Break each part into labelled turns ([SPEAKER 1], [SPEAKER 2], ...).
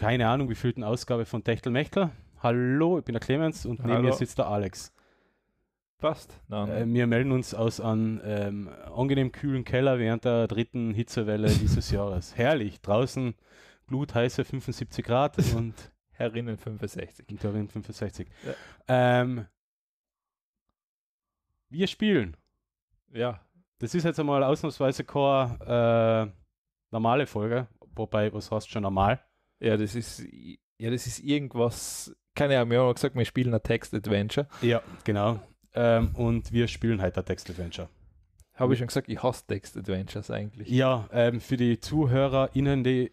[SPEAKER 1] keine Ahnung, wievielten Ausgabe von Techtelmechtel. Hallo, ich bin der Clemens und neben mir sitzt der Alex.
[SPEAKER 2] Passt.
[SPEAKER 1] Wir melden uns aus einem angenehm kühlen Keller während der 3. Hitzewelle dieses Jahres. Herrlich, draußen glutheiße 75 Grad und
[SPEAKER 2] Herinnen 65.
[SPEAKER 1] Und Herinnen 65.
[SPEAKER 2] Ja.
[SPEAKER 1] Wir spielen.
[SPEAKER 2] Ja.
[SPEAKER 1] Das ist jetzt einmal ausnahmsweise keine normale Folge, wobei, was heißt schon normal?
[SPEAKER 2] Ja, das ist irgendwas, keine Ahnung, wir haben gesagt, wir spielen ein Text-Adventure.
[SPEAKER 1] Ja, genau. Und wir spielen heute ein Text-Adventure.
[SPEAKER 2] Habe ich schon gesagt, ich hasse Text-Adventures eigentlich.
[SPEAKER 1] Ja, für die ZuhörerInnen, die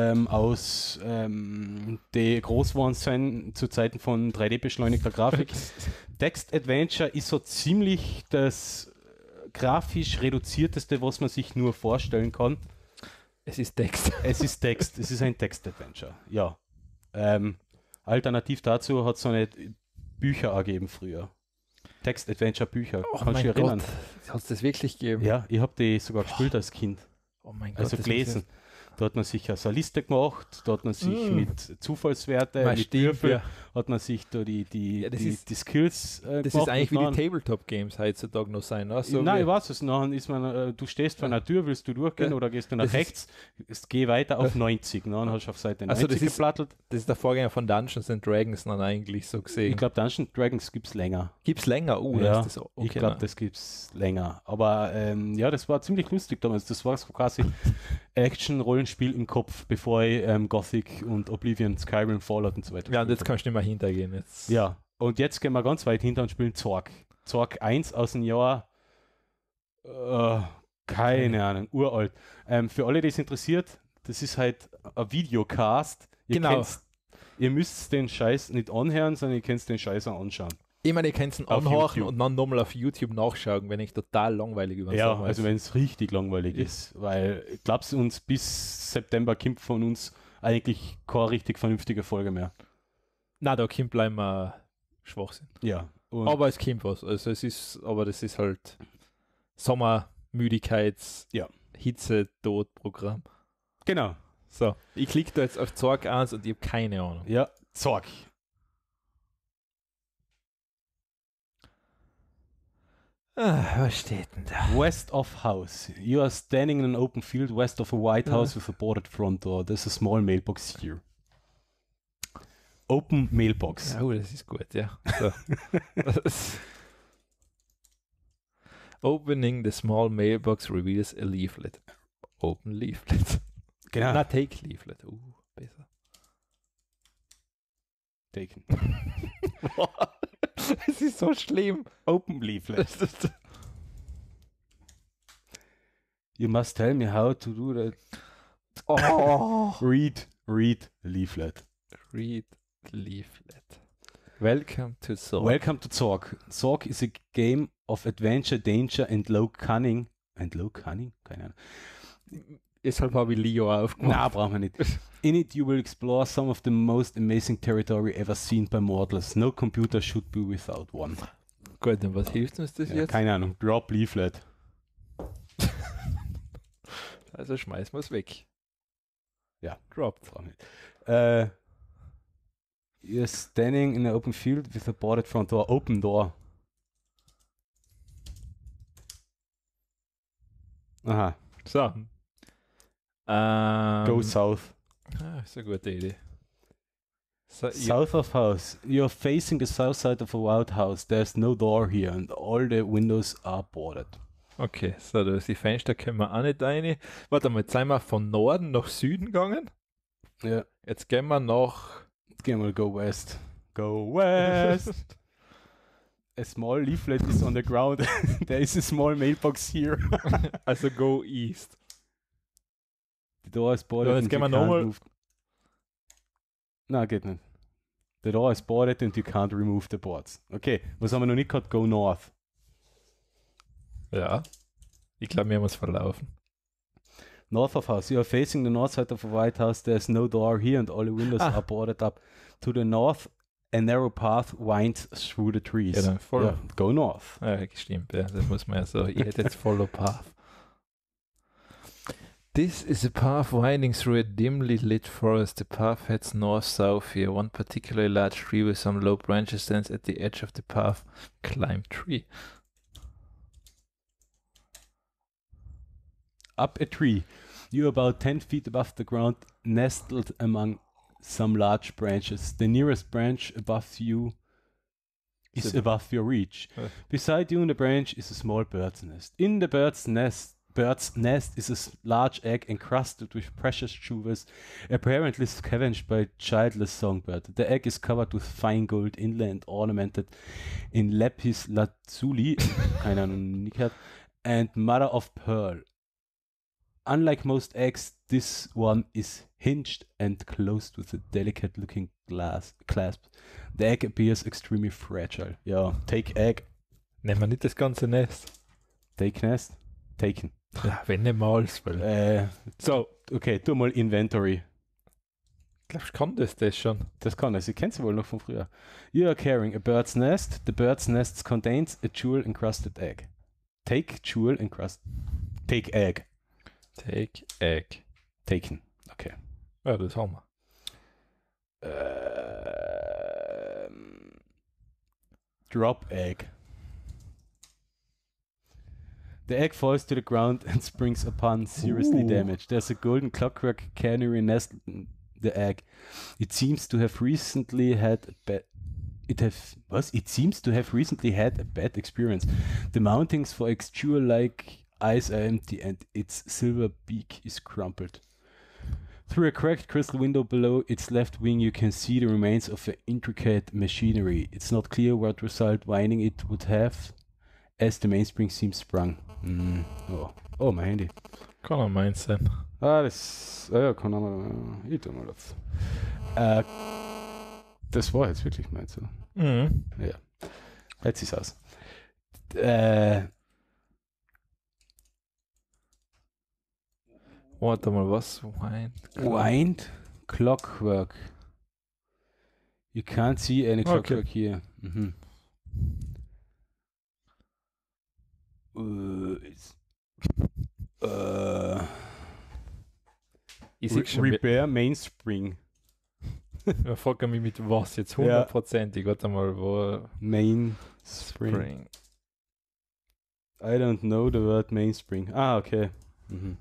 [SPEAKER 1] die groß geworden sind zu Zeiten von 3D-beschleunigter Grafik. Text-Adventure ist so ziemlich das grafisch reduzierteste, was man sich nur vorstellen kann.
[SPEAKER 2] Es ist Text.
[SPEAKER 1] Es ist Text. Es ist ein Text-Adventure, ja. Alternativ dazu hat es so eine Bücher ergeben früher. Text-Adventure-Bücher.
[SPEAKER 2] Kannst du dich erinnern? Hat es das wirklich gegeben?
[SPEAKER 1] Ja, ich habe die sogar gespielt als Kind.
[SPEAKER 2] Oh mein Gott.
[SPEAKER 1] Also gelesen. Da hat man sich so eine Liste gemacht, da hat man sich mit Zufallswerte, mit Würfel, hat man sich da die Skills
[SPEAKER 2] gemacht. Das ist eigentlich wie die Tabletop-Games heutzutage noch sein. Also
[SPEAKER 1] nein, ich weiß es. Nachher ist man, du stehst vor einer Tür, willst du durchgehen oder gehst du nach rechts, geh weiter auf 90. Dann hast du auf Seite 90 geplattelt.
[SPEAKER 2] Das ist der Vorgänger von Dungeons and Dragons dann eigentlich so gesehen.
[SPEAKER 1] Ich glaube, Dungeons and Dragons gibt es länger.
[SPEAKER 2] Gibt es länger?
[SPEAKER 1] Ja, ist das okay, ich glaube, das gibt es länger. Aber ja, das war ziemlich lustig damals. Das war quasi Action-Rollenspiel im Kopf, bevor ich Gothic und Oblivion, Skyrim, Fallout und so weiter.
[SPEAKER 2] Ja, und jetzt kannst du nicht mehr hintergehen. Jetzt.
[SPEAKER 1] Ja, und jetzt gehen wir ganz weit hinter und spielen Zork. Zork 1 aus dem Jahr, keine Ahnung, uralt. Für alle, die es interessiert, das ist halt ein Videocast. Ihr müsst den Scheiß nicht anhören, sondern ihr könnt den Scheiß auch anschauen.
[SPEAKER 2] Ich meine, ihr könnt es anhören und dann nochmal auf YouTube nachschauen, wenn ich total langweilig über
[SPEAKER 1] Ja, also wenn es richtig langweilig ist, weil ich glaube, uns bis September kommt von uns eigentlich keine richtig vernünftige Folge mehr.
[SPEAKER 2] Na, da kommt bleiben wir Schwachsinn.
[SPEAKER 1] Ja.
[SPEAKER 2] Aber es kommt was. Also das ist halt Sommermüdigkeits, Hitze, Tod-Programm.
[SPEAKER 1] Genau.
[SPEAKER 2] So, ich klicke da jetzt auf Zork 1 und ich habe keine Ahnung.
[SPEAKER 1] Ja, Zork.
[SPEAKER 2] Was steht denn da?
[SPEAKER 1] West of house. You are standing in an open field west of a white house with a boarded front door. There's a small mailbox here. Open Mailbox.
[SPEAKER 2] Oh, das ist gut, ja. So. Opening the small mailbox reveals a leaflet. Open Leaflet.
[SPEAKER 1] Genau.
[SPEAKER 2] Na, take Leaflet. Besser.
[SPEAKER 1] Taken.
[SPEAKER 2] Es ist so schlimm.
[SPEAKER 1] Open Leaflet. You must tell me how to do that.
[SPEAKER 2] Oh.
[SPEAKER 1] Read Leaflet.
[SPEAKER 2] Read Leaflet. Welcome to Zork.
[SPEAKER 1] Welcome to Zork. Zork is a game of adventure, danger and low cunning. And low cunning? Keine Ahnung.
[SPEAKER 2] Deshalb habe ich Leo aufgemacht.
[SPEAKER 1] Na, brauchen wir nicht. In it you will explore some of the most amazing territory ever seen by mortals. No computer should be without one.
[SPEAKER 2] Gut, und was hilft uns das jetzt?
[SPEAKER 1] Keine Ahnung. Drop Leaflet.
[SPEAKER 2] Also schmeißen wir es weg.
[SPEAKER 1] Ja.
[SPEAKER 2] Dropped.
[SPEAKER 1] You're standing in an open field with a boarded front door. Open door. Aha.
[SPEAKER 2] So.
[SPEAKER 1] Go south.
[SPEAKER 2] Ist eine gute Idee. So,
[SPEAKER 1] South of house. You're facing the south side of a wild house. There's no door here and all the windows are boarded.
[SPEAKER 2] Okay, so die Fenster können wir auch nicht rein. Warte mal, jetzt sind wir von Norden nach Süden gegangen.
[SPEAKER 1] Ja.
[SPEAKER 2] Jetzt gehen wir nach...
[SPEAKER 1] Jetzt gehen wir go west. Go west! A small leaflet is on the ground. There is a small mailbox here.
[SPEAKER 2] Also go east.
[SPEAKER 1] The door is boarded.
[SPEAKER 2] So, jetzt gehen wir nochmal...
[SPEAKER 1] Nein, geht nicht. The door is boarded and you can't remove the boards. Okay, was haben wir noch nicht gehabt? Go north.
[SPEAKER 2] Ja. Ich glaube, wir haben uns verlaufen.
[SPEAKER 1] North of house. You are facing the north side of a white house. There's no door here and all the windows are boarded up. To the north, a narrow path winds through the trees.
[SPEAKER 2] Ja, dann
[SPEAKER 1] go north.
[SPEAKER 2] Ja, stimmt. Ja, das muss man ja so. Ich hätte jetzt follow path. This is a path winding through a dimly lit forest. The path heads north-south here. One particularly large tree with some low branches stands at the edge of the path. Climb tree.
[SPEAKER 1] Up a tree. You're about 10 feet above the ground, nestled among some large branches. The nearest branch above you is above your reach. Beside you in the branch is a small bird's nest. In the bird's nest is a large egg encrusted with precious jewels, apparently scavenged by a childless songbird. The egg is covered with fine gold inlay and ornamented in lapis lazuli, keine Ahnung, nie gehört, and mother of pearl. Unlike most eggs, this one is hinged and closed with a delicate-looking clasp. The egg appears extremely fragile. Ja, take egg.
[SPEAKER 2] Nehmen wir nicht das ganze Nest.
[SPEAKER 1] Take nest. Taken.
[SPEAKER 2] Ja, wenn nicht mal.
[SPEAKER 1] So, okay, tu mal Inventory.
[SPEAKER 2] Glaubst du, kann das schon?
[SPEAKER 1] Das kann es. Ich kenne sie wohl noch von früher. You are carrying a bird's nest. The bird's nest contains a jewel-encrusted egg. Take jewel encrusted. Take egg.
[SPEAKER 2] Take egg.
[SPEAKER 1] Taken. Okay.
[SPEAKER 2] Ja, das haben wir.
[SPEAKER 1] Drop egg. The egg falls to the ground and springs upon, seriously damaged. There's a golden clockwork canary nestled in the egg. It seems to have recently had a bad experience. The mountings for its jewel-like eyes are empty and its silver beak is crumpled. Through a cracked crystal window below its left wing you can see the remains of intricate machinery. It's not clear what result winding it would have, as the mainspring seems sprung. Oh, mein Handy.
[SPEAKER 2] Kann auch meins sein.
[SPEAKER 1] Ja, kann auch mal. Ich tu mal auf. Das war jetzt wirklich meins. So.
[SPEAKER 2] Mhm.
[SPEAKER 1] Ja. Jetzt ist aus.
[SPEAKER 2] Warte mal, was?
[SPEAKER 1] Wind clockwork. You can't see any clockwork here. Mhm. Repair Mainspring.
[SPEAKER 2] Ja, frag mich mit was jetzt 100%. Warte mal, wo.
[SPEAKER 1] Mainspring. I don't know the word Mainspring. Ah, okay. Mhm.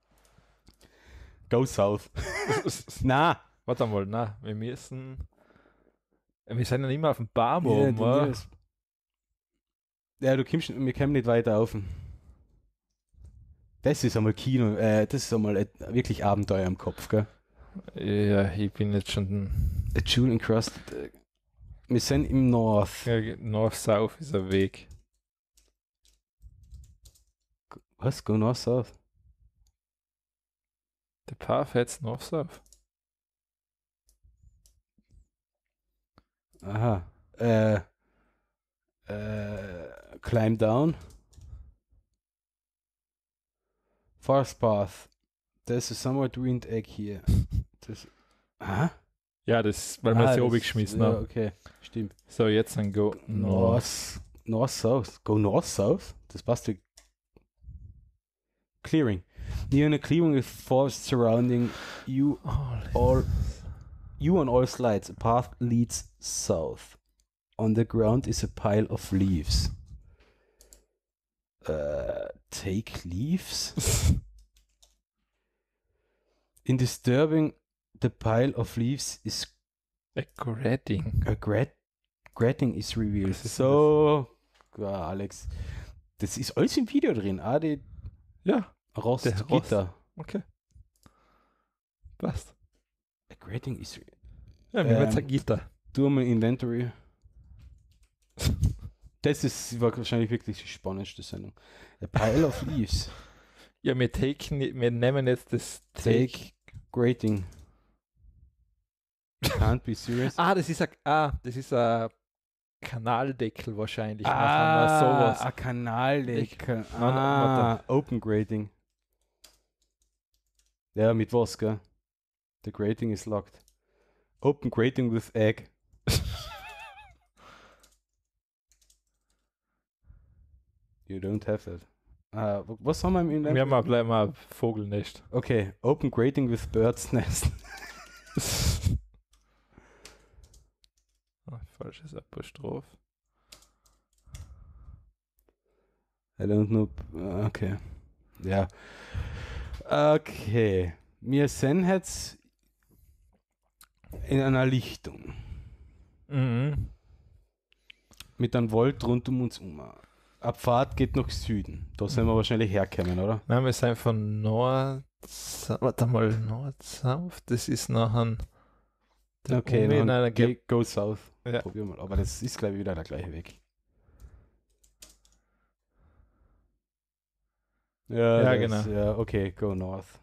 [SPEAKER 1] Go south. Na.
[SPEAKER 2] Warte mal, na, wir müssen. Wir sind ja nicht mehr auf dem Baum oben, oder?
[SPEAKER 1] Ja, wir kommen nicht weiter auf. Das ist einmal Kino, das ist einmal wirklich Abenteuer im Kopf, gell?
[SPEAKER 2] Ja, ich bin jetzt schon.
[SPEAKER 1] A Jewel encrusted. Wir sind im North.
[SPEAKER 2] Ja, North-South ist ein Weg.
[SPEAKER 1] Was? Go North-South?
[SPEAKER 2] The path heads North-South.
[SPEAKER 1] Aha. Climb down. Forest path. There's a somewhat ruined egg here.
[SPEAKER 2] Ja, das, weil wir sie oben geschmissen haben.
[SPEAKER 1] Ja, okay, stimmt.
[SPEAKER 2] So, jetzt dann go
[SPEAKER 1] North-South. Go North-South? Das passt ja. Clearing. Near a clearing with forest surrounding you, on all sides. A path leads south. On the ground is a pile of leaves. Take leaves? In disturbing the pile of leaves is
[SPEAKER 2] a grating.
[SPEAKER 1] Grating is revealed. So, Alex, das ist alles im Video drin.
[SPEAKER 2] Ja.
[SPEAKER 1] Rostgitter.
[SPEAKER 2] Okay. Passt.
[SPEAKER 1] A grating is
[SPEAKER 2] ja, wir werden ein Gitter.
[SPEAKER 1] Tu mal Inventory. Das war wahrscheinlich wirklich die spannendste Sendung. A pile of leaves.
[SPEAKER 2] Ja, wir nehmen jetzt das
[SPEAKER 1] Take grating. Can't be serious.
[SPEAKER 2] Das ist ein Kanaldeckel wahrscheinlich. Sowas.
[SPEAKER 1] Ein Kanaldeckel.
[SPEAKER 2] Warte.
[SPEAKER 1] Open grating. Ja, mit was, gell? The grating is locked. Open grating with egg. You don't have that. Was haben wir im Inventory?
[SPEAKER 2] Wir haben auch gleich mal ein Vogelnest.
[SPEAKER 1] Okay, open grating with bird's nest.
[SPEAKER 2] Falsches Apostroph.
[SPEAKER 1] I don't know. Okay. Ja. Okay. Wir sind jetzt in einer Lichtung.
[SPEAKER 2] Mhm.
[SPEAKER 1] Mit einem Wald rund um uns um. Eine Pfad geht nach Süden. Da sind wir wahrscheinlich herkommen, oder?
[SPEAKER 2] Nein, wir sind von warte mal, Nord-South, das ist nachher
[SPEAKER 1] Okay,
[SPEAKER 2] in einer
[SPEAKER 1] go south.
[SPEAKER 2] Ja.
[SPEAKER 1] Probier mal. Aber das ist, glaube ich, wieder der gleiche Weg. Ja,
[SPEAKER 2] genau.
[SPEAKER 1] Ja, okay, go north.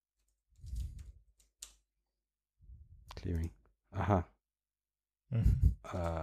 [SPEAKER 1] Clearing. Aha.
[SPEAKER 2] Mhm.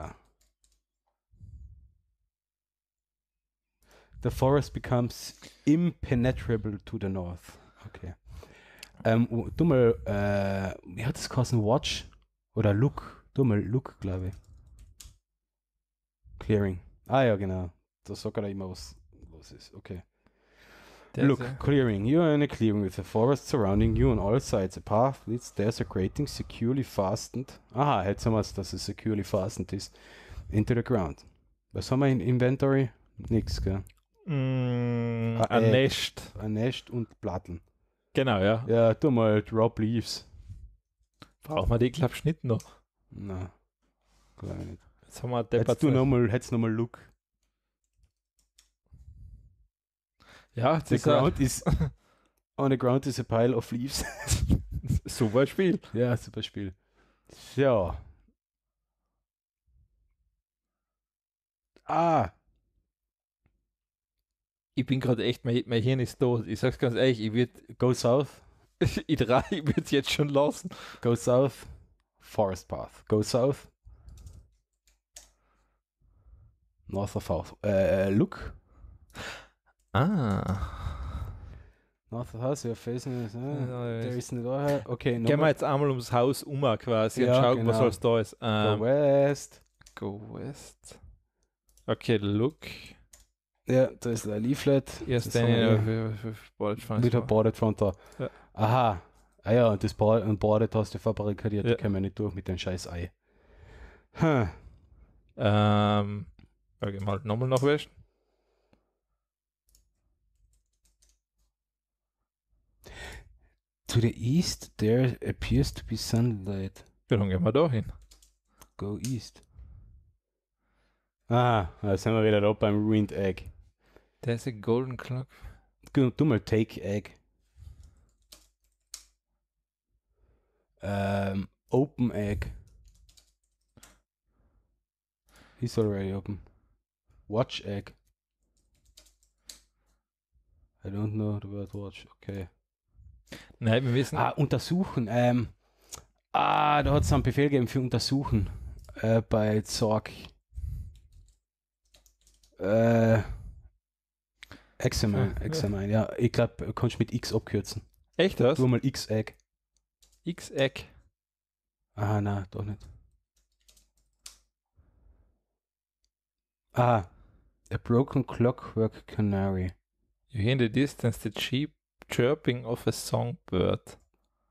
[SPEAKER 1] The forest becomes impenetrable to the north. Okay. Du mal, wie hat das geheißen? Watch? Oder Look? Du mal Look, glaube ich. Clearing. Ah ja, genau. Da sagt er immer, was los ist. Okay. Look, clearing. You are in a clearing with a forest surrounding you on all sides. A path leads there, a grating securely fastened. Aha, jetzt haben wir es, dass es securely fastened ist. Into the ground. Was haben wir in Inventory? Nix, gell?
[SPEAKER 2] Ein Nest.
[SPEAKER 1] Ein Nest und Platten.
[SPEAKER 2] Genau, ja.
[SPEAKER 1] Ja, tu mal Drop Leaves.
[SPEAKER 2] Brauchen wir die Klappschnitt noch?
[SPEAKER 1] Na, glaube ich nicht.
[SPEAKER 2] Jetzt haben wir
[SPEAKER 1] Hättest du nochmal Look.
[SPEAKER 2] Ja,
[SPEAKER 1] The ground is on the ground is a pile of leaves.
[SPEAKER 2] super Spiel.
[SPEAKER 1] Ja, super Spiel. Ja.
[SPEAKER 2] Ich bin gerade echt, mein Hirn ist tot. Ich sag's ganz ehrlich, ich
[SPEAKER 1] Go south.
[SPEAKER 2] ich würde es jetzt schon lassen.
[SPEAKER 1] Go south. Forest path. Go south. North or south. Look. North of house, you're facing it. There is no door. Okay,
[SPEAKER 2] gehen wir jetzt einmal ums Haus quasi und schauen, was alles da ist.
[SPEAKER 1] Go west.
[SPEAKER 2] Go west. Okay, look.
[SPEAKER 1] Ja, da ist ein Leaflet.
[SPEAKER 2] Erst
[SPEAKER 1] Wieder Boarded Front da.
[SPEAKER 2] Ja.
[SPEAKER 1] Aha. Ah ja, und das Boarded hast du verbarrikadiert,
[SPEAKER 2] Ja.
[SPEAKER 1] da können wir nicht durch mit dem scheiß Ei.
[SPEAKER 2] Okay, mal nochmal nachwischen.
[SPEAKER 1] To the east, there appears to be sunlight.
[SPEAKER 2] Ja, dann gehen wir da hin.
[SPEAKER 1] Go east. Da sind wir wieder da beim Ruined Egg.
[SPEAKER 2] There's a golden clock.
[SPEAKER 1] Du mal Take Egg. Open Egg. He's already open. Watch Egg. I don't know the word watch. Okay.
[SPEAKER 2] Nein, wir wissen.
[SPEAKER 1] Untersuchen. Da hat es einen Befehl gegeben für Untersuchen. Bei Zorg. Examine, ja. Ich glaube, kannst du mit X abkürzen.
[SPEAKER 2] Echt das?
[SPEAKER 1] Tu mal X-Egg.
[SPEAKER 2] X-Egg.
[SPEAKER 1] Nein, doch nicht. A broken clockwork canary.
[SPEAKER 2] You hear in the distance the cheap chirping of a songbird.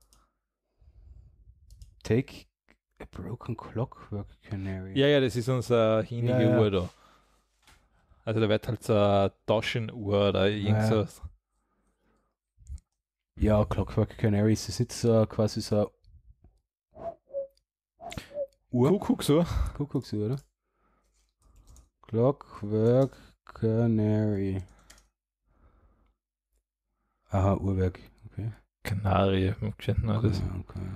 [SPEAKER 1] Take a broken clockwork canary.
[SPEAKER 2] Ja, das ist unser hinige
[SPEAKER 1] Ja.
[SPEAKER 2] Uhr da. Also da wird halt so eine Taschenuhr oder irgend sowas.
[SPEAKER 1] Ja, Clockwork Canary ist das nicht so quasi so Uhr?
[SPEAKER 2] Kuckucksuhr.
[SPEAKER 1] Kuckucksuhr, oder? Clockwork Canary. Aha, Uhrwerk. Okay.
[SPEAKER 2] Kanarie. Das.
[SPEAKER 1] Okay.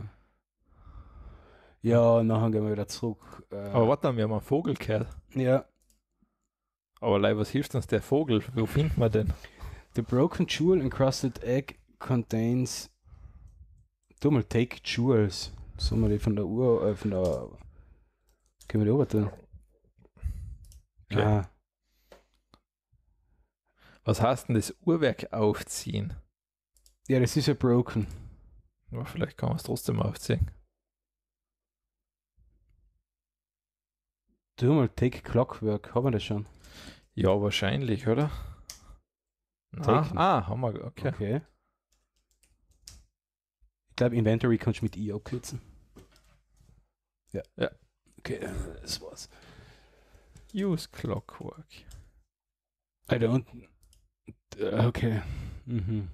[SPEAKER 1] Ja, nachher gehen wir wieder zurück.
[SPEAKER 2] Aber warte, wir haben einen Vogel gehört.
[SPEAKER 1] Ja.
[SPEAKER 2] Aber leider, was hilft uns der Vogel? Wo finden wir den?
[SPEAKER 1] The broken jewel encrusted egg contains. Du mal take jewels. Sollen wir die von der Uhr, von der. Können wir die oben tun?
[SPEAKER 2] Okay. Was heißt denn das Uhrwerk aufziehen?
[SPEAKER 1] Ja, das ist ja broken.
[SPEAKER 2] Aber vielleicht kann man es trotzdem aufziehen.
[SPEAKER 1] Du mal take clockwork. Haben wir das schon?
[SPEAKER 2] Ja, wahrscheinlich, oder?
[SPEAKER 1] Taken.
[SPEAKER 2] Haben wir, okay.
[SPEAKER 1] Ich glaube, Inventory kannst du mit I abkürzen. Ja.
[SPEAKER 2] Ja.
[SPEAKER 1] Okay, das war's.
[SPEAKER 2] Use Clockwork.
[SPEAKER 1] Alter, und okay. Mhm.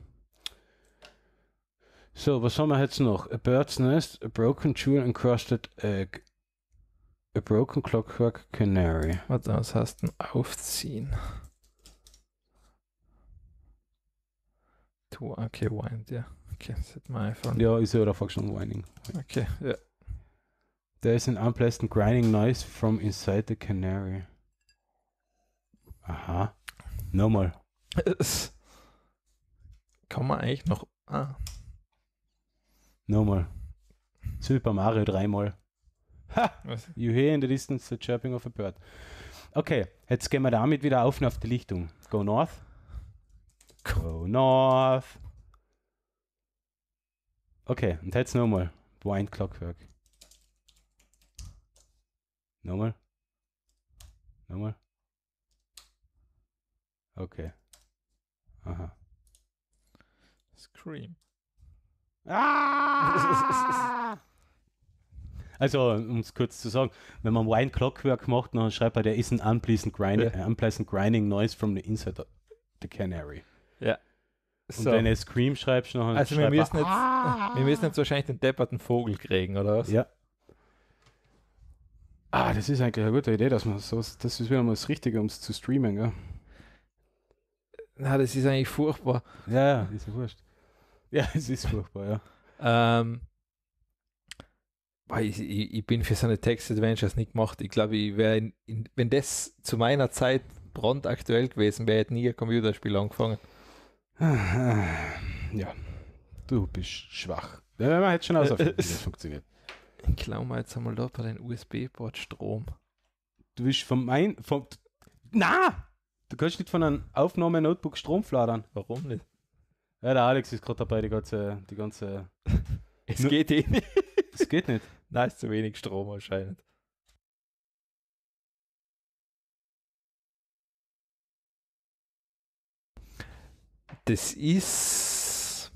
[SPEAKER 1] So, was haben wir jetzt noch? A bird's nest, a broken jewel encrusted egg, a broken clockwork canary.
[SPEAKER 2] Was heißt denn aufziehen? Okay, wind, ja. Okay, das hätten wir einfach.
[SPEAKER 1] Ja, ist ja da schon whining.
[SPEAKER 2] Okay, ja.
[SPEAKER 1] There is an unpleasant grinding noise from inside the canary. Aha. Nochmal.
[SPEAKER 2] Kann man eigentlich noch.
[SPEAKER 1] Nochmal. Super Mario 3-mal. Ha!
[SPEAKER 2] Was?
[SPEAKER 1] You hear in the distance the chirping of a bird. Okay, jetzt gehen wir damit wieder auf die Lichtung. Go north. Go north. Okay, und jetzt nochmal. Wind Clockwork. Nochmal. Nochmal. Okay. Aha.
[SPEAKER 2] Scream.
[SPEAKER 1] Also, um es kurz zu sagen, wenn man Wind Clockwork macht, dann schreibt er, there is an unpleasant grinding noise from the inside of the canary.
[SPEAKER 2] Ja.
[SPEAKER 1] Und wenn er Scream schreibst, dann
[SPEAKER 2] also wir müssen jetzt wahrscheinlich den depperten Vogel kriegen, oder was?
[SPEAKER 1] Ja. Das ist eigentlich eine gute Idee, dass man das ist wieder mal das Richtige, um es zu streamen, gell?
[SPEAKER 2] Na, das ist eigentlich furchtbar.
[SPEAKER 1] Ja, ist ja wurscht. Ja, es ist furchtbar, ja.
[SPEAKER 2] Ich bin für so eine Text-Adventures nicht gemacht. Ich glaube, ich wäre, wenn das zu meiner Zeit brandaktuell gewesen wäre, hätte nie ein Computerspiel angefangen.
[SPEAKER 1] Ja, du bist schwach. Ja, man hätte schon ausgefunden, wie das funktioniert.
[SPEAKER 2] Ich glaube jetzt einmal da bei den USB-Port Strom.
[SPEAKER 1] Du willst Na! Du kannst nicht von einem Aufnahme-Notebook Strom fladern.
[SPEAKER 2] Warum nicht?
[SPEAKER 1] Ja, der Alex ist gerade dabei, die ganze
[SPEAKER 2] Es geht eh nicht.
[SPEAKER 1] Es geht nicht.
[SPEAKER 2] Nein, ist zu wenig Strom anscheinend. Das ist...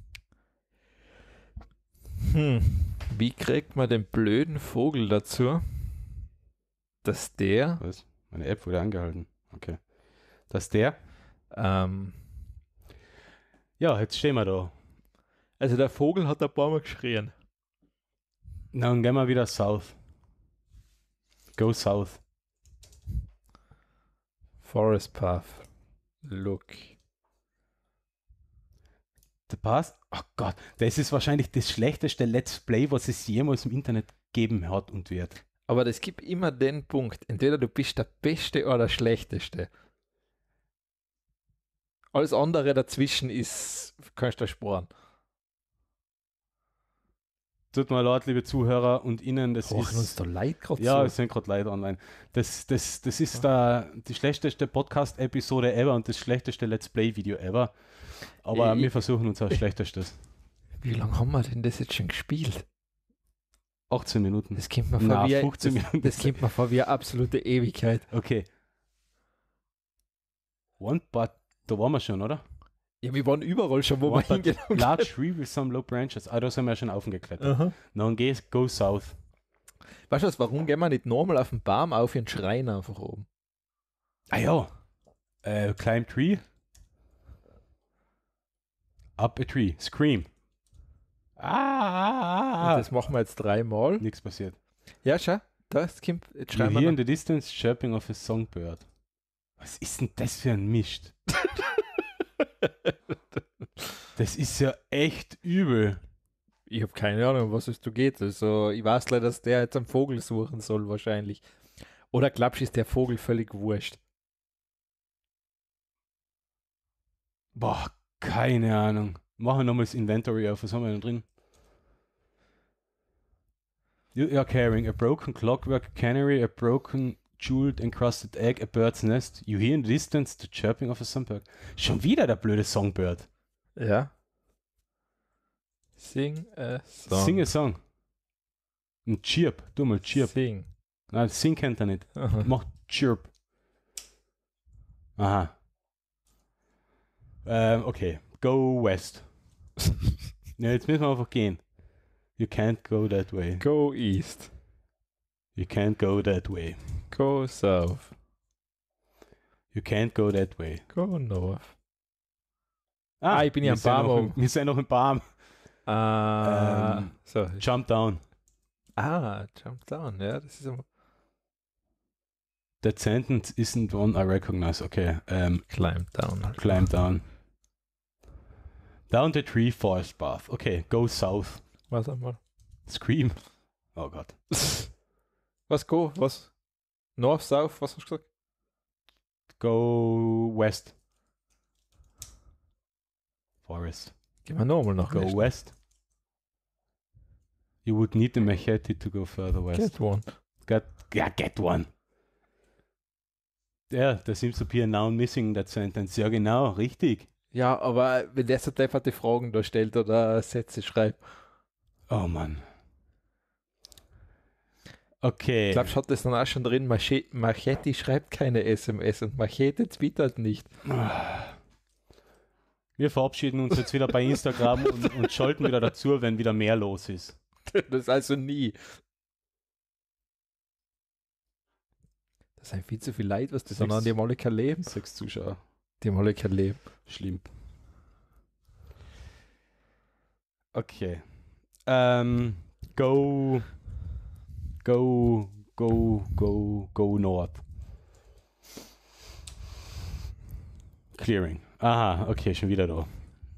[SPEAKER 2] Wie kriegt man den blöden Vogel dazu, dass der...
[SPEAKER 1] Was? Meine App wurde angehalten. Okay. Dass der... Ja, jetzt stehen wir da.
[SPEAKER 2] Also der Vogel hat ein paar Mal geschrien.
[SPEAKER 1] Dann gehen wir wieder south. Go south.
[SPEAKER 2] Forest Path. Look.
[SPEAKER 1] Der passt. Oh Gott, das ist wahrscheinlich das schlechteste Let's Play, was es jemals im Internet geben hat und wird.
[SPEAKER 2] Aber das gibt immer den Punkt. Entweder du bist der Beste oder der Schlechteste. Alles andere dazwischen ist, kannst du sparen.
[SPEAKER 1] Tut mir leid, liebe Zuhörer und Ihnen, das
[SPEAKER 2] Brauchen
[SPEAKER 1] ist...
[SPEAKER 2] uns da Leute gerade
[SPEAKER 1] Ja,
[SPEAKER 2] so?
[SPEAKER 1] es sind gerade Leute online. Das ist die schlechteste Podcast-Episode ever und das schlechteste Let's Play-Video ever. Aber wir versuchen unser Schlechtestes.
[SPEAKER 2] Wie lange haben wir denn das jetzt schon gespielt?
[SPEAKER 1] 18 Minuten.
[SPEAKER 2] Das kommt mir vor,
[SPEAKER 1] 15 Minuten.
[SPEAKER 2] Das kommt mir vor wie eine absolute Ewigkeit.
[SPEAKER 1] Okay. But da waren wir schon, oder?
[SPEAKER 2] Ja, wir waren überall schon, wo wir hingegangen
[SPEAKER 1] Large tree with some low branches. Da sind wir schon aufgeklettert. Dann go south.
[SPEAKER 2] Weißt du was, warum gehen wir nicht normal auf den Baum auf und schreien einfach oben?
[SPEAKER 1] Ah ja. Climb tree. Up a tree. Scream.
[SPEAKER 2] Und das machen wir jetzt 3-mal.
[SPEAKER 1] Nichts passiert.
[SPEAKER 2] Ja, schau. Das kommt. Jetzt
[SPEAKER 1] You
[SPEAKER 2] schreiben
[SPEAKER 1] hear
[SPEAKER 2] wir.
[SPEAKER 1] in the distance chirping of a songbird. Was ist denn das für ein Mist? Das ist ja echt übel.
[SPEAKER 2] Ich habe keine Ahnung, was es da geht. Also, ich weiß leider, dass der jetzt einen Vogel suchen soll, wahrscheinlich. Oder glaubst du, ist der Vogel völlig wurscht?
[SPEAKER 1] Boah, keine Ahnung. Machen wir nochmal das Inventory auf. Was haben wir denn drin? You are carrying a broken clockwork canary, a broken jeweled encrusted egg, a bird's nest. You hear in the distance the chirping of a songbird. Schon wieder der blöde Songbird.
[SPEAKER 2] Ja. Sing a song.
[SPEAKER 1] Sing a song. Ein Chirp. Du mal Chirp.
[SPEAKER 2] Sing.
[SPEAKER 1] Nein, Sing kennt er nicht.
[SPEAKER 2] Aha.
[SPEAKER 1] Macht Chirp. Aha. Okay, go west. Ja, jetzt müssen wir einfach gehen. You can't go that way.
[SPEAKER 2] Go east.
[SPEAKER 1] You can't go that way.
[SPEAKER 2] Go south.
[SPEAKER 1] You can't go that way.
[SPEAKER 2] Go north. Ich bin ja am
[SPEAKER 1] sind
[SPEAKER 2] Baum.
[SPEAKER 1] noch wir sind noch im Baum.
[SPEAKER 2] So.
[SPEAKER 1] Jump down.
[SPEAKER 2] Jump down. Ja, das ist aber...
[SPEAKER 1] That sentence isn't one I recognize. Okay.
[SPEAKER 2] Climb down.
[SPEAKER 1] Climb down. Down the tree forest path. Okay, go south.
[SPEAKER 2] Was einmal?
[SPEAKER 1] Scream. Oh Gott.
[SPEAKER 2] Was go? Was? North, south? Was hast du gesagt?
[SPEAKER 1] Go west. Forest.
[SPEAKER 2] Gehen wir nochmal nach
[SPEAKER 1] Go west. You would need the machete to go further west.
[SPEAKER 2] Get one.
[SPEAKER 1] Get one. Yeah, there seems to be a noun missing in that sentence. Ja, genau, richtig.
[SPEAKER 2] Ja, aber wenn der so depperte Fragen da stellt oder Sätze schreibt.
[SPEAKER 1] Oh Mann. Okay.
[SPEAKER 2] Ich glaube, hat das dann auch schon drin, Machete schreibt keine SMS und Machete twittert nicht.
[SPEAKER 1] Wir verabschieden uns jetzt wieder bei Instagram und schalten wieder dazu, wenn wieder mehr los ist.
[SPEAKER 2] Das also nie. Das sind viel zu viel Leid, was das an die haben alle kein Leben.
[SPEAKER 1] 6 Zuschauer.
[SPEAKER 2] Die haben alle kein Leben.
[SPEAKER 1] Schlimm. Okay. Go north. Clearing. Aha, okay, schon wieder da.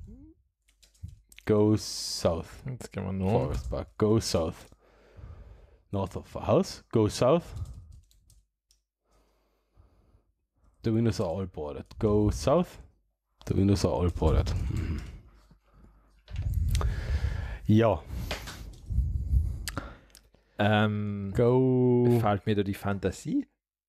[SPEAKER 1] Go south.
[SPEAKER 2] Jetzt gehen wir noch.
[SPEAKER 1] Forest Park. Go south. North of a house. Go south. The windows are all boarded. Go south. The windows are all boarded. Ja. Go.
[SPEAKER 2] Fällt mir da die Fantasie?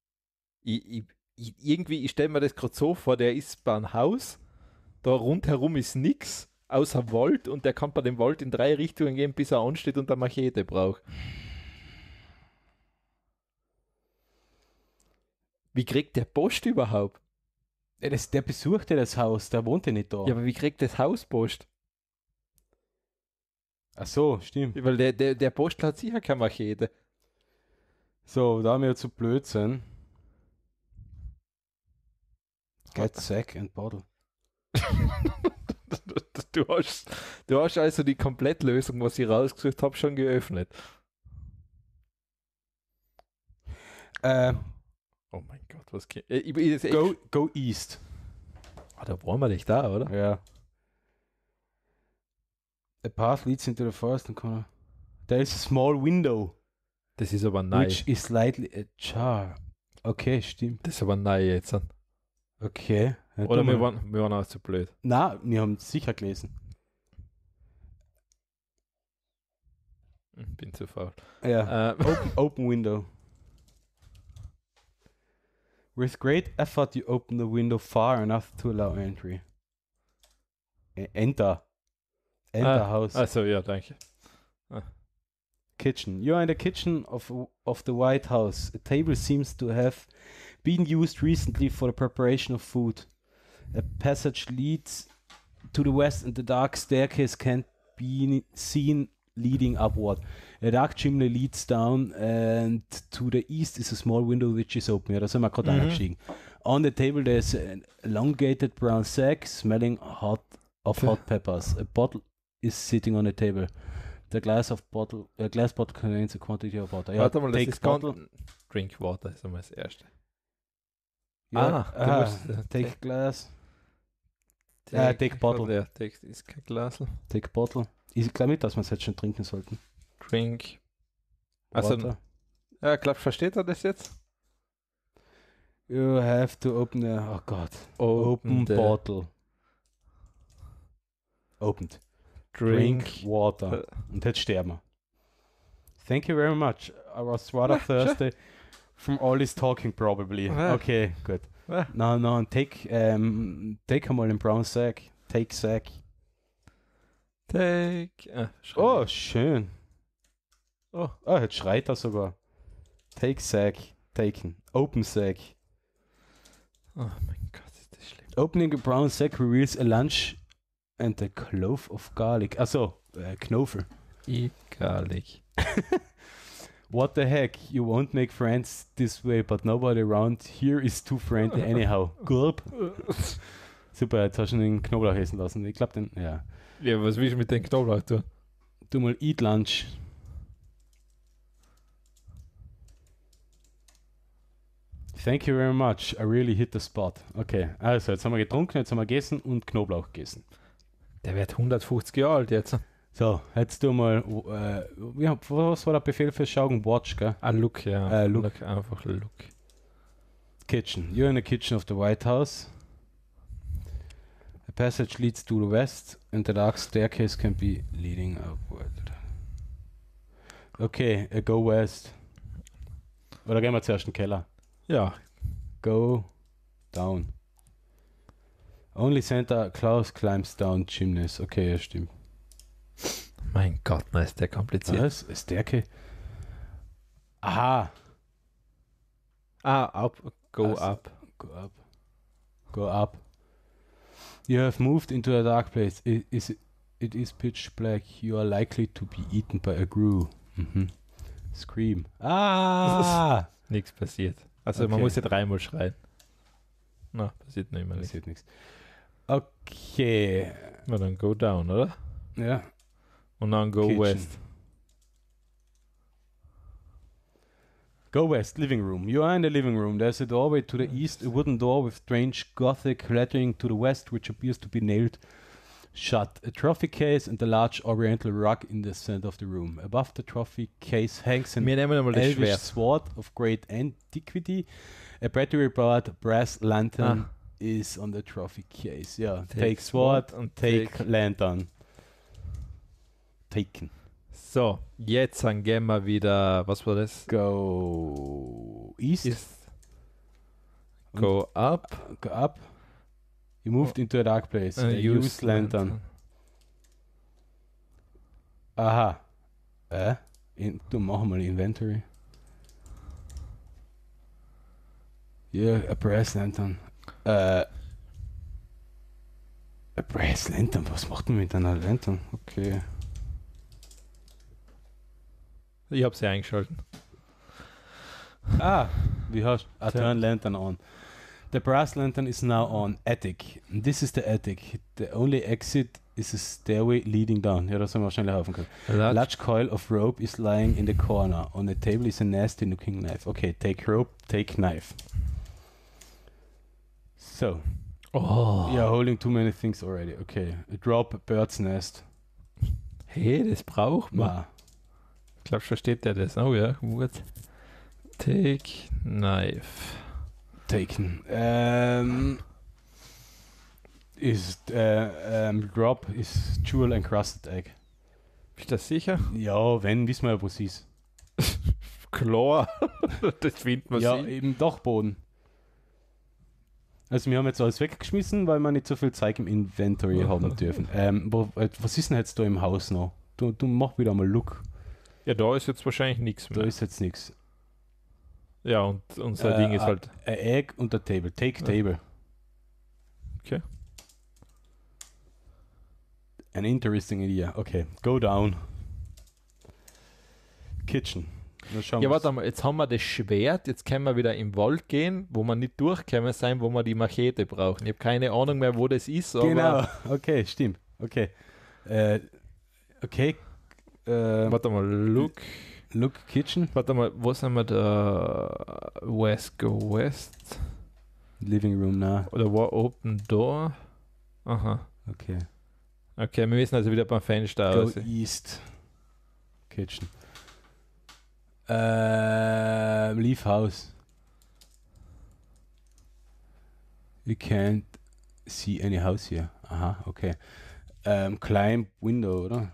[SPEAKER 2] Ich stelle mir das gerade so vor, der ist bei einem Haus, da rundherum ist nichts außer Wald und der kann bei dem Wald in 3 Richtungen gehen, bis er ansteht und eine Machete braucht. Wie kriegt der Post überhaupt?
[SPEAKER 1] Ja, der besuchte das Haus, der wohnte nicht da.
[SPEAKER 2] Ja, aber wie kriegt das Haus Post?
[SPEAKER 1] Ach so, stimmt.
[SPEAKER 2] Weil der Post hat sicher keine Machete.
[SPEAKER 1] So, da wir zu blöd sind. Get sack and bottle.
[SPEAKER 2] Du hast also die Komplettlösung, was ich rausgesucht habe, schon geöffnet. Oh mein Gott, was geht?
[SPEAKER 1] Go east.
[SPEAKER 2] Da waren wir nicht da, oder?
[SPEAKER 1] Ja. A path leads into the forest and corner. There is a small window.
[SPEAKER 2] Das ist aber neu.
[SPEAKER 1] Which is slightly ajar. Okay, stimmt.
[SPEAKER 2] Das ist aber neu jetzt.
[SPEAKER 1] Okay. Ja,
[SPEAKER 2] oder wir waren auch zu blöd.
[SPEAKER 1] Na, wir haben es sicher gelesen.
[SPEAKER 2] Bin zu faul.
[SPEAKER 1] Ja. Open window. With great effort you open the window far enough to allow entry. Enter house.
[SPEAKER 2] Also ja, danke.
[SPEAKER 1] Kitchen. You are in the kitchen of the White House. A table seems to have been used recently for the preparation of food. A passage leads to the west and the dark staircase can be seen leading upward. A dark chimney leads down and to the east is a small window which is open. Ja, da sind wir gerade eingestiegen. On the table there's an elongated brown sack smelling hot peppers. A bottle is sitting on the table. The glass bottle contains a quantity of water. Ja,
[SPEAKER 2] warte mal, das ist bottle. Drink water ist einmal das erste.
[SPEAKER 1] Ja, take glass. Take bottle.
[SPEAKER 2] Ja, ist kein Glas.
[SPEAKER 1] Take bottle. Ich glaube nicht, dass wir es jetzt schon trinken sollten.
[SPEAKER 2] Drink. Also, ja, ich glaube, versteht er das jetzt?
[SPEAKER 1] You have to open the... Oh Gott. Open bottle. Opened. Drink water. Und jetzt sterben wir. Thank you very much. I was rather thirsty from all this talking probably. Okay, good. No, take einmal den brown sack. Take sack. Oh, schön. Oh, jetzt schreit er sogar. Take sack. Taken. Open sack.
[SPEAKER 2] Oh mein Gott, ist das schlimm.
[SPEAKER 1] Opening a brown sack reveals a lunch and a clove of garlic. Achso, Knofel.
[SPEAKER 2] Egalig.
[SPEAKER 1] What the heck? You won't make friends this way, but nobody around here is too friendly anyhow. Gulp. Super, jetzt hast du den Knoblauch essen lassen. Ich glaube, den, ja.
[SPEAKER 2] Ja, was willst du mit dem Knoblauch tun?
[SPEAKER 1] Du mal eat lunch. Thank you very much. I really hit the spot. Okay, also jetzt haben wir getrunken, jetzt haben wir gegessen und Knoblauch gegessen.
[SPEAKER 2] Der wird 150 Jahre alt jetzt.
[SPEAKER 1] So, jetzt du mal, ja, was war der Befehl fürs Schauen? Watch, gell?
[SPEAKER 2] Look, ja.
[SPEAKER 1] Look.
[SPEAKER 2] Einfach Look.
[SPEAKER 1] Kitchen. You're in the kitchen of the White House. A passage leads to the west and the dark staircase can be leading upward. Okay, go west. Oder gehen wir zuerst in den Keller?
[SPEAKER 2] Ja.
[SPEAKER 1] Go down. Only Santa Claus climbs down chimneys. Okay, ja, stimmt.
[SPEAKER 2] Mein Gott, na ist der kompliziert.
[SPEAKER 1] Was? Stärke? Aha.
[SPEAKER 2] Up. Go
[SPEAKER 1] Also,
[SPEAKER 2] up.
[SPEAKER 1] Go up. Go up. You have moved into a dark place. It is pitch black. You are likely to be eaten by a grue. Mhm. Scream. Ah!
[SPEAKER 2] Nichts passiert. Also
[SPEAKER 1] Okay.
[SPEAKER 2] man muss ja dreimal schreien. Na, passiert nicht mehr.
[SPEAKER 1] Passiert nichts. Okay.
[SPEAKER 2] Na dann go down, oder?
[SPEAKER 1] Ja.
[SPEAKER 2] Und dann go
[SPEAKER 1] Kitchen.
[SPEAKER 2] west.
[SPEAKER 1] Go west, living room. You are in the living room. There's a doorway to the east, a wooden door with strange gothic lettering to the west, which appears to be nailed shut. A trophy case and a large oriental rug in the center of the room. Above the trophy case hangs an
[SPEAKER 2] Wir nehmen einmal das
[SPEAKER 1] elvish
[SPEAKER 2] Schwert.
[SPEAKER 1] sword of great antiquity. A battery-powered brass lantern is on the trophy case. Yeah, take sword
[SPEAKER 2] und
[SPEAKER 1] take lantern. Taken.
[SPEAKER 2] So, jetzt dann gehen wir wieder, was war das?
[SPEAKER 1] Go east.
[SPEAKER 2] Go up.
[SPEAKER 1] Go up. You moved into a dark place. Use lantern. Aha. Du mach mal Inventory. Yeah, a brass lantern. A brass lantern? Was macht man mit einer Lantern? Okay.
[SPEAKER 2] Ich habe sie eingeschalten.
[SPEAKER 1] Wie hast du? Turn lantern on. The brass lantern is now on attic. This is the attic. The only exit is a stairway leading down. Ja, das haben wir wahrscheinlich laufen können. A large coil of rope is lying in the corner. On the table is a nasty looking knife. Okay, take rope, take knife. So.
[SPEAKER 2] Oh.
[SPEAKER 1] You're holding too many things already. Okay. A drop a bird's nest.
[SPEAKER 2] Hey, das braucht man.
[SPEAKER 1] Ma.
[SPEAKER 2] Ich glaube, versteht der das. Oh ja, gut. Take knife.
[SPEAKER 1] Taken. Drop is jewel encrusted egg.
[SPEAKER 2] Bist du das sicher?
[SPEAKER 1] Ja, wenn, wissen wir ja, wo sie ist.
[SPEAKER 2] Klar. Das findet man
[SPEAKER 1] Ja,
[SPEAKER 2] sich.
[SPEAKER 1] eben Dachboden. Also wir haben jetzt alles weggeschmissen, weil wir nicht so viel Zeug im Inventory haben dürfen. Was ist denn jetzt da im Haus noch? Du mach wieder mal Look.
[SPEAKER 2] Ja, da ist jetzt wahrscheinlich nichts
[SPEAKER 1] Da
[SPEAKER 2] mehr.
[SPEAKER 1] ist jetzt nichts.
[SPEAKER 2] Ja, und unser Ding ist halt.
[SPEAKER 1] A egg und a table. Take table.
[SPEAKER 2] Okay.
[SPEAKER 1] An interesting idea. Okay, go down. Kitchen.
[SPEAKER 2] Ja, warte mal, jetzt haben wir das Schwert, jetzt können wir wieder im Wald gehen, wo wir nicht durchkommen sein, wo wir die Machete brauchen. Ich habe keine Ahnung mehr, wo das ist, aber...
[SPEAKER 1] Genau, okay, stimmt. Okay. Okay.
[SPEAKER 2] Warte mal, look
[SPEAKER 1] Kitchen.
[SPEAKER 2] Warte mal, wo sind wir da? West, go west.
[SPEAKER 1] Living room, na.
[SPEAKER 2] Oder war open door? Aha.
[SPEAKER 1] Okay.
[SPEAKER 2] Okay, wir müssen also wieder beim Fenster
[SPEAKER 1] Go
[SPEAKER 2] aus.
[SPEAKER 1] east. Kitchen. Leave house. You can't see any house here. Aha, okay. Climb window, oder?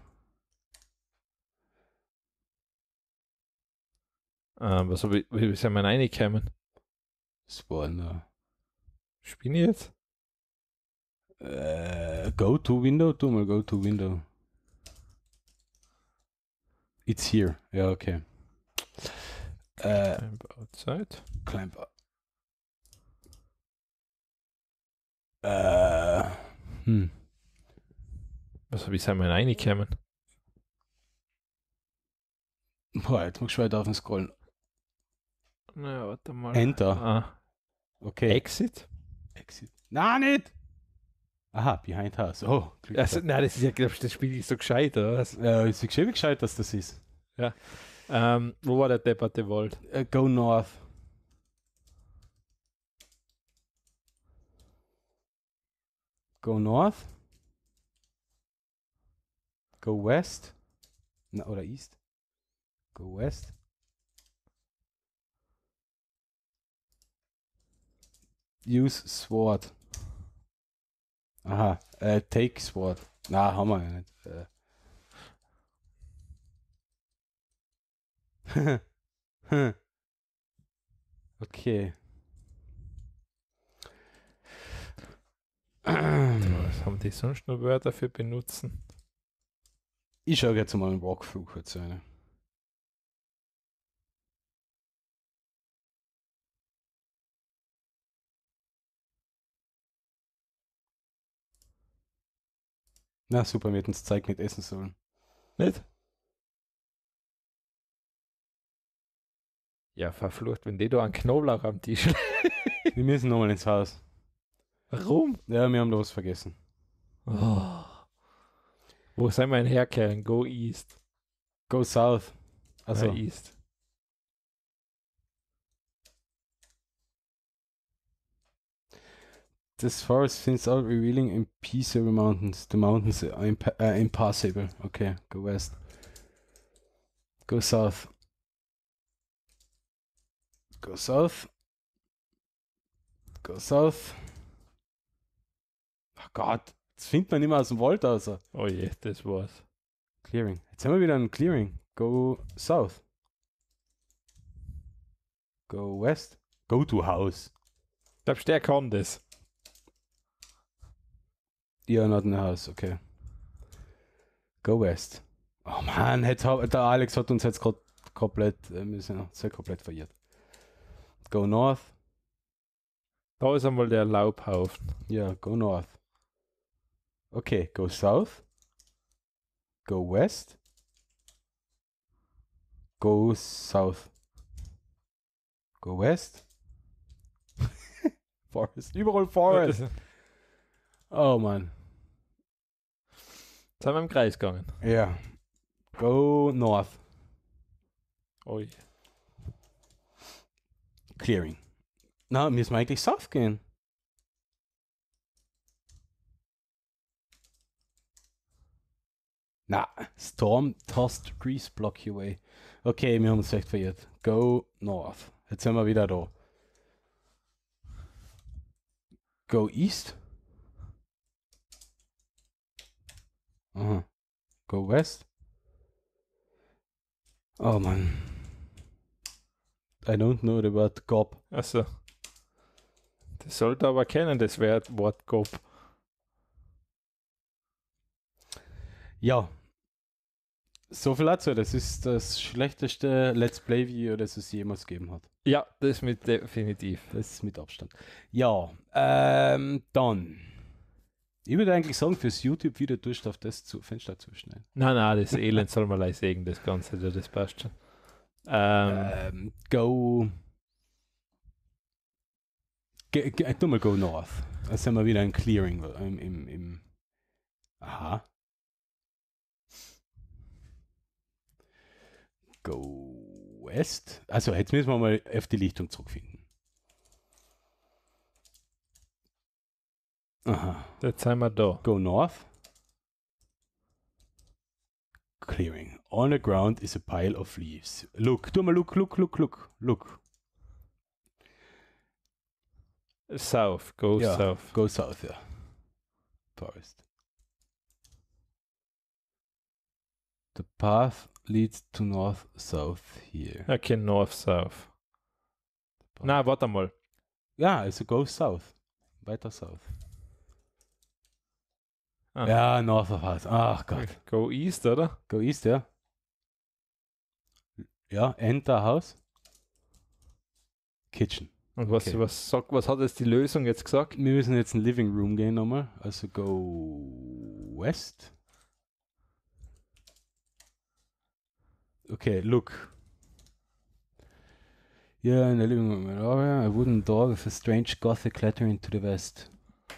[SPEAKER 2] Was hab ich, wie sind wir reingekommen?
[SPEAKER 1] Spawn da.
[SPEAKER 2] Spinne ich jetzt?
[SPEAKER 1] Go to window, tu mal go to window. It's here. Ja, okay.
[SPEAKER 2] Climb outside.
[SPEAKER 1] Climb up. Hm.
[SPEAKER 2] Wie sind wir reingekommen?
[SPEAKER 1] Boah, jetzt muss ich weiter auf den Scrollen.
[SPEAKER 2] Na, warte mal.
[SPEAKER 1] Enter.
[SPEAKER 2] Ah.
[SPEAKER 1] Okay.
[SPEAKER 2] Exit?
[SPEAKER 1] Exit. Nein, nicht! Aha, Behind House. Oh, Glück
[SPEAKER 2] Also,
[SPEAKER 1] gehabt.
[SPEAKER 2] nein, das ist ja, glaubst du, das Spiel ist so gescheit, oder was?
[SPEAKER 1] Ist geschrieben gescheit, dass das ist.
[SPEAKER 2] Wo war der depperte Wald?
[SPEAKER 1] Go North. Go North. Go West. Na, oder East. Go West. Use Sword. Aha, take Sword. Na, haben wir ja nicht. Okay.
[SPEAKER 2] Was haben die sonst noch Wörter für benutzen?
[SPEAKER 1] Ich schaue jetzt mal einen Walkthrough kurz eine. Na super, wir hätten das Zeug nicht essen sollen.
[SPEAKER 2] Nicht? Ja, verflucht, wenn die da einen Knoblauch am Tisch.
[SPEAKER 1] Wir müssen nochmal ins Haus.
[SPEAKER 2] Warum?
[SPEAKER 1] Ja, wir haben da was vergessen.
[SPEAKER 2] Oh. Wo sind wir denn herkehren? Go East.
[SPEAKER 1] Go South. Also,
[SPEAKER 2] East.
[SPEAKER 1] this forest since all revealing impassable mountains. The mountains are impassable. Okay, go west. Go south. Go south. Go south. Oh Gott, das findet man nicht mehr aus dem Wald raus.
[SPEAKER 2] Oh je, das war's.
[SPEAKER 1] Clearing. Jetzt haben wir wieder ein Clearing. Go south. Go west. Go to house.
[SPEAKER 2] Glaubst du, der kann das?
[SPEAKER 1] Ja, not in the house, okay. Go west. Oh man, der Alex hat uns jetzt gerade komplett, wir sind sehr komplett verirrt. Go north.
[SPEAKER 2] Da ist einmal der Laubhaufen.
[SPEAKER 1] Ja, go north. Okay, go south. Go west. Go south. Go west. Forest. Überall Forest. Oh man.
[SPEAKER 2] Jetzt sind wir im Kreis gegangen.
[SPEAKER 1] Ja. Go north.
[SPEAKER 2] Ui.
[SPEAKER 1] Clearing. Na, müssen wir eigentlich south gehen. Na, Storm-tossed trees block your way. Okay, wir haben uns echt verirrt. Go north. Jetzt sind wir wieder da. Go east. Aha. Go west. Oh man. I don't know the word gob.
[SPEAKER 2] Achso. Das sollte aber kennen, das Wort Gob.
[SPEAKER 1] Ja. So viel dazu. Das ist das schlechteste Let's Play-Video, das es jemals gegeben hat.
[SPEAKER 2] Ja, das mit definitiv.
[SPEAKER 1] Das ist mit Abstand. Ja, dann. Ich würde eigentlich sagen, fürs YouTube-Video tust du auf das Fenster zuschneiden.
[SPEAKER 2] Nein, das Elend soll man leise sägen, das Ganze, das passt schon.
[SPEAKER 1] Go. Tu mal Go North. Da sind wir wieder ein Clearing im Aha. Go West. Also jetzt müssen wir mal auf die Lichtung zurückfinden. Aha.
[SPEAKER 2] Jetzt sind wir da.
[SPEAKER 1] Go North. Clearing. On the ground is a pile of leaves. Look. Look.
[SPEAKER 2] South. Go
[SPEAKER 1] Ja,
[SPEAKER 2] south.
[SPEAKER 1] Go south, ja. Forest. The path leads to north-south here.
[SPEAKER 2] Okay, north-south. Na, warte mal.
[SPEAKER 1] Ja, also go south. Weiter south.
[SPEAKER 2] Ah.
[SPEAKER 1] Ja, north of us. Ach Gott.
[SPEAKER 2] Go east, oder?
[SPEAKER 1] Go east, ja. Ja, enter house. Kitchen.
[SPEAKER 2] Und
[SPEAKER 1] Okay.
[SPEAKER 2] was hat jetzt die Lösung jetzt gesagt?
[SPEAKER 1] Wir müssen jetzt in den Living Room gehen nochmal. Also go west. Okay, look. Yeah, in the living room area, a wooden door with a strange gothic lettering to the west.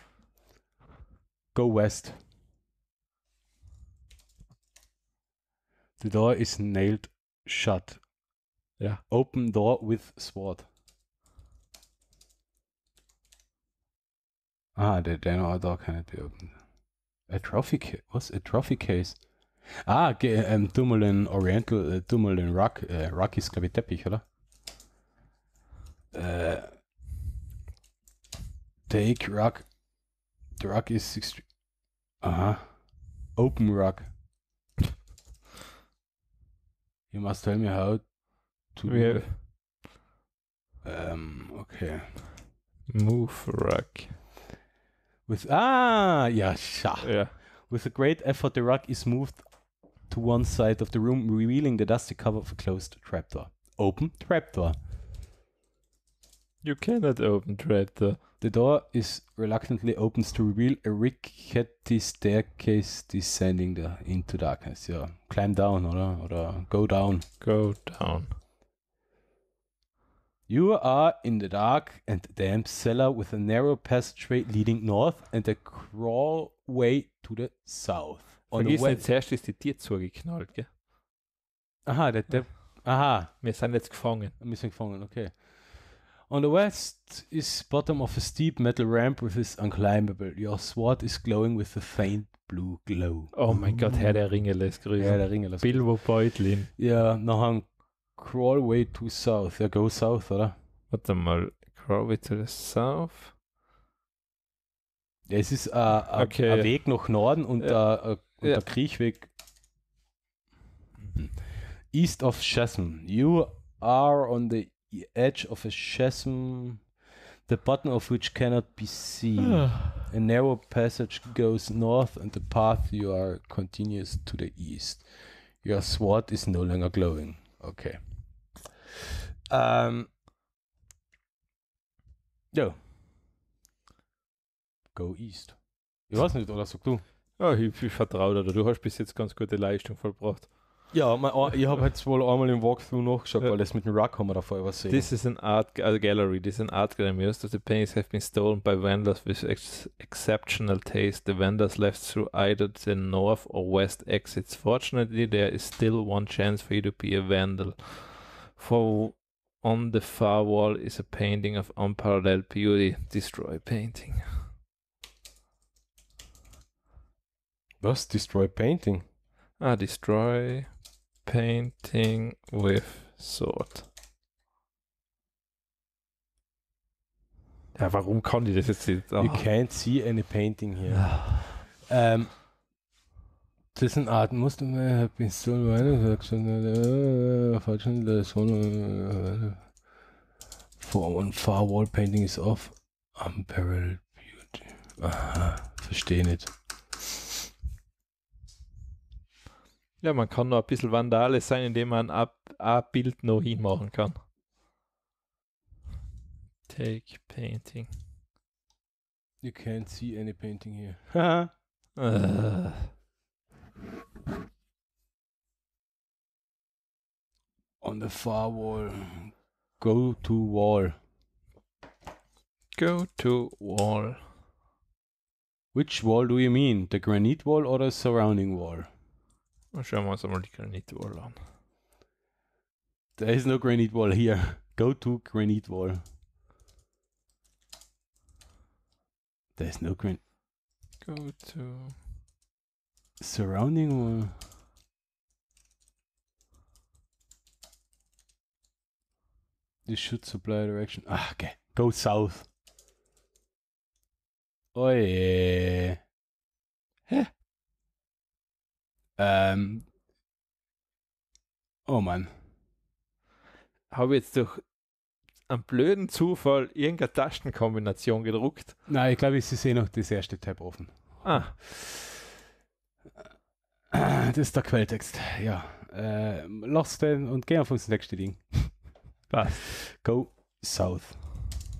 [SPEAKER 1] Go west. The door is nailed shut.
[SPEAKER 2] Ja.
[SPEAKER 1] Open door with sword. Der door cannot be opened. A trophy case? What's a trophy case? Dumoulin Oriental, Dumoulin Rock. Rock ist, glaube ich, Teppich, oder? Take Rock. The Rock is 60. Open Rock. You must tell me how to
[SPEAKER 2] Wir
[SPEAKER 1] okay.
[SPEAKER 2] Move Rock.
[SPEAKER 1] With
[SPEAKER 2] Ja.
[SPEAKER 1] With a great effort, the rug is moved to one side of the room, revealing the dusty cover of a closed trapdoor. Open trapdoor.
[SPEAKER 2] You cannot open trapdoor.
[SPEAKER 1] The door is reluctantly opens to reveal a rickety staircase descending into darkness. Ja, climb down, oder go down.
[SPEAKER 2] Go down.
[SPEAKER 1] You are in the dark and damp cellar with a narrow passageway leading north and a crawlway to the south.
[SPEAKER 2] Vergiss nicht, zuerst ist die Tür zugeknallt, gell?
[SPEAKER 1] Aha,
[SPEAKER 2] Wir sind jetzt gefangen.
[SPEAKER 1] wir sind gefangen, okay. On the west is bottom of a steep metal ramp which is unclimbable. Your sword is glowing with a faint blue glow.
[SPEAKER 2] Oh mein Gott, Herr der Ringe lässt grüßen.
[SPEAKER 1] Ja, der Ringe.
[SPEAKER 2] Bilbo Beutlin.
[SPEAKER 1] Ja, nachher crawlway to south. Ja, go south, oder?
[SPEAKER 2] Warte mal. Crawlway to the south.
[SPEAKER 1] Ja, es ist
[SPEAKER 2] Okay.
[SPEAKER 1] ein Weg nach Norden und der Kriechweg east of chasm. You are on the edge of a chasm, the bottom of which cannot be seen. A narrow passage goes north and the path you are continues to the east. Your sword is no longer glowing. Okay. Ja. Go east. Ich weiß nicht, oder sag du?
[SPEAKER 2] Ja, ich vertraue dir. Du hast bis jetzt ganz gute Leistung vollbracht.
[SPEAKER 1] Ja, ich habe jetzt wohl einmal im Walkthrough nachgeschaut, weil das mit dem Rock haben wir davor übersehen.
[SPEAKER 2] This is an art gallery. This is an art gallery. Most of the paintings have been stolen by vandals with exceptional taste. The vandals left through either the north or west exits. Fortunately, there is still one chance for you to be a vandal. For on the far wall is a painting of unparalleled beauty. Destroy painting.
[SPEAKER 1] Was? Destroy painting?
[SPEAKER 2] Destroy painting with sword. Ja, warum kann ich das jetzt nicht?
[SPEAKER 1] You can't see any painting here. Das ist eine Art, musst du mir so far wall painting is off. Unparalleled beauty. Aha, verstehe nicht.
[SPEAKER 2] Ja, man kann noch ein bisschen Vandale sein, indem man ein Bild noch hinmachen kann. Take painting.
[SPEAKER 1] You can't see any painting here. On the far wall. Go to wall.
[SPEAKER 2] Go to wall.
[SPEAKER 1] Which wall do you mean? The granite wall or the surrounding wall?
[SPEAKER 2] Schauen wir uns einmal die Granite Wall an.
[SPEAKER 1] There is no granite wall here. Go to granite wall. There is no granite.
[SPEAKER 2] Go to
[SPEAKER 1] surrounding wall. This should supply direction. Okay. Go south. Oh yeah. Hä? Oh Mann.
[SPEAKER 2] Habe jetzt durch einen blöden Zufall irgendeine Tastenkombination gedruckt?
[SPEAKER 1] Nein, ich glaube, ich sehe noch das erste Tab offen. Das ist der Quelltext. Ja. Lass den und geh auf das nächste Ding.
[SPEAKER 2] Passt.
[SPEAKER 1] Go south.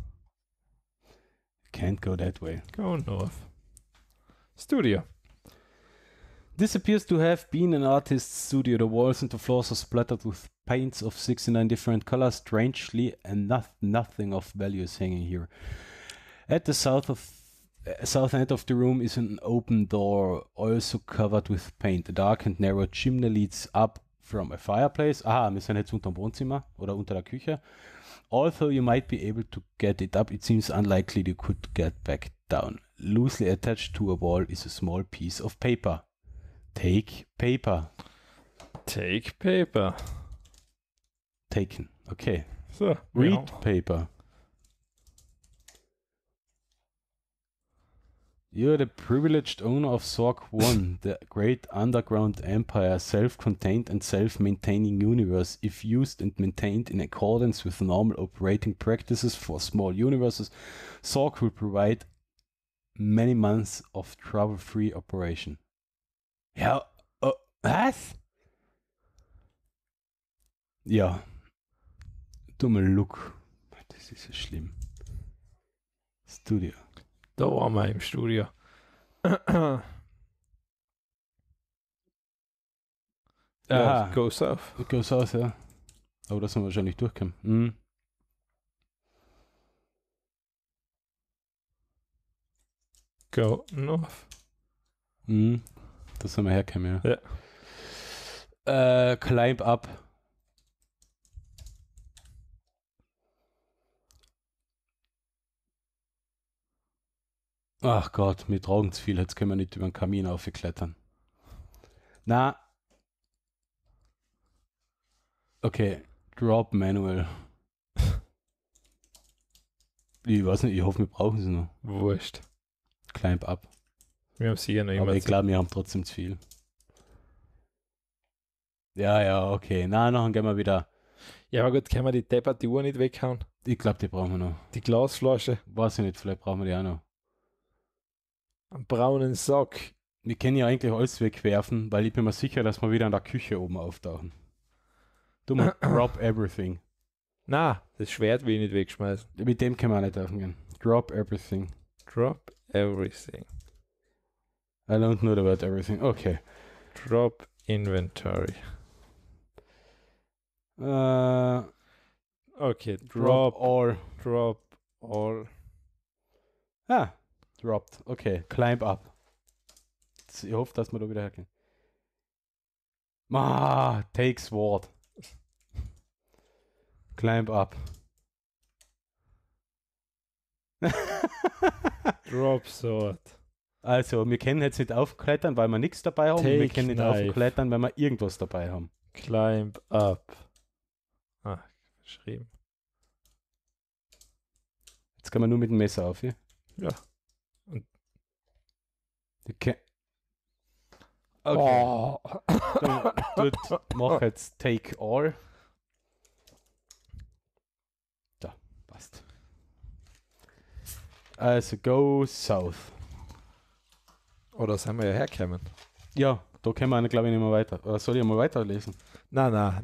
[SPEAKER 1] can't go that way.
[SPEAKER 2] Go north. Studio.
[SPEAKER 1] This appears to have been an artist's studio. The walls and the floors are splattered with paints of 69 different colors. Strangely, and nothing of value is hanging here. At the south end of the room is an open door, also covered with paint. A dark and narrow chimney leads up from a fireplace. Aha, wir sind jetzt unter dem Wohnzimmer oder unter der Küche. Although you might be able to get it up, it seems unlikely you could get back down. Loosely attached to a wall is a small piece of paper. Take paper.
[SPEAKER 2] Take paper.
[SPEAKER 1] Taken. Okay.
[SPEAKER 2] So.
[SPEAKER 1] Read paper. You're the privileged owner of Zork 1, the great underground empire, self-contained and self-maintaining universe. If used and maintained in accordance with normal operating practices for small universes, Zork will provide many months of trouble-free operation. Ja, was? Ja. Dummer Look. Das ist ja schlimm. Studio.
[SPEAKER 2] Da waren wir im Studio.
[SPEAKER 1] Aha.
[SPEAKER 2] Go south.
[SPEAKER 1] Go south, ja. Aber das sind wir wahrscheinlich durchkommen. Mhm.
[SPEAKER 2] Go north.
[SPEAKER 1] Mhm. Das sind wir herkommen, ja. Climb up. Ach Gott, wir tragen zu viel, jetzt können wir nicht über den Kamin aufklettern. Na. Okay, drop manual. Ich weiß nicht, ich hoffe, wir brauchen sie noch.
[SPEAKER 2] Wurscht.
[SPEAKER 1] Climb up.
[SPEAKER 2] Wir haben sicher noch
[SPEAKER 1] Aber
[SPEAKER 2] immer
[SPEAKER 1] ich glaube, wir haben trotzdem zu viel. Ja, okay. Na, nachher gehen wir wieder.
[SPEAKER 2] Ja, aber gut, können wir die depperte Uhr nicht weghauen?
[SPEAKER 1] Ich glaube, die brauchen wir noch.
[SPEAKER 2] Die Glasflasche.
[SPEAKER 1] Weiß ich nicht, vielleicht brauchen wir die auch noch.
[SPEAKER 2] Einen braunen Sack.
[SPEAKER 1] Wir können ja eigentlich alles wegwerfen, weil ich bin mir sicher, dass wir wieder in der Küche oben auftauchen. Du mal drop everything.
[SPEAKER 2] Na, das Schwert will ich nicht wegschmeißen.
[SPEAKER 1] Mit dem können wir auch nicht aufgehen. Drop everything.
[SPEAKER 2] Drop everything.
[SPEAKER 1] I don't know the word everything. Okay.
[SPEAKER 2] Drop inventory. Okay,
[SPEAKER 1] Drop all.
[SPEAKER 2] Drop all.
[SPEAKER 1] Ah, dropped. Okay, climb up. Ich hoffe, dass wir da wieder hergehen. Take sword. Climb up.
[SPEAKER 2] Drop sword.
[SPEAKER 1] Also, wir können jetzt nicht aufklettern, weil wir nichts dabei haben.
[SPEAKER 2] Take
[SPEAKER 1] wir können nicht
[SPEAKER 2] knife.
[SPEAKER 1] aufklettern, weil wir irgendwas dabei haben.
[SPEAKER 2] Climb up. Ah, geschrieben.
[SPEAKER 1] Jetzt kann man nur mit dem Messer auf, ja?
[SPEAKER 2] Ja. Und
[SPEAKER 1] Okay. Okay. Gut, mach jetzt take all. Da, passt. Also, go south.
[SPEAKER 2] Oder sind wir ja hergekommen?
[SPEAKER 1] Ja, da können wir, glaube ich, nicht mehr weiter. Oder soll ich mal weiterlesen?
[SPEAKER 2] Na.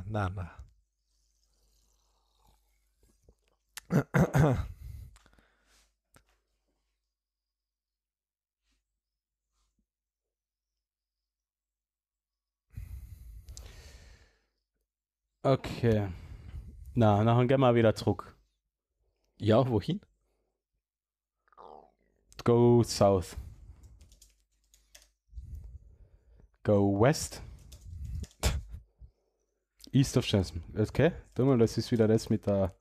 [SPEAKER 1] Okay. Na, nachher gehen wir wieder zurück.
[SPEAKER 2] Ja, wohin?
[SPEAKER 1] Go south. Go west. East of Jasmine. Okay, das ist wieder das mit der.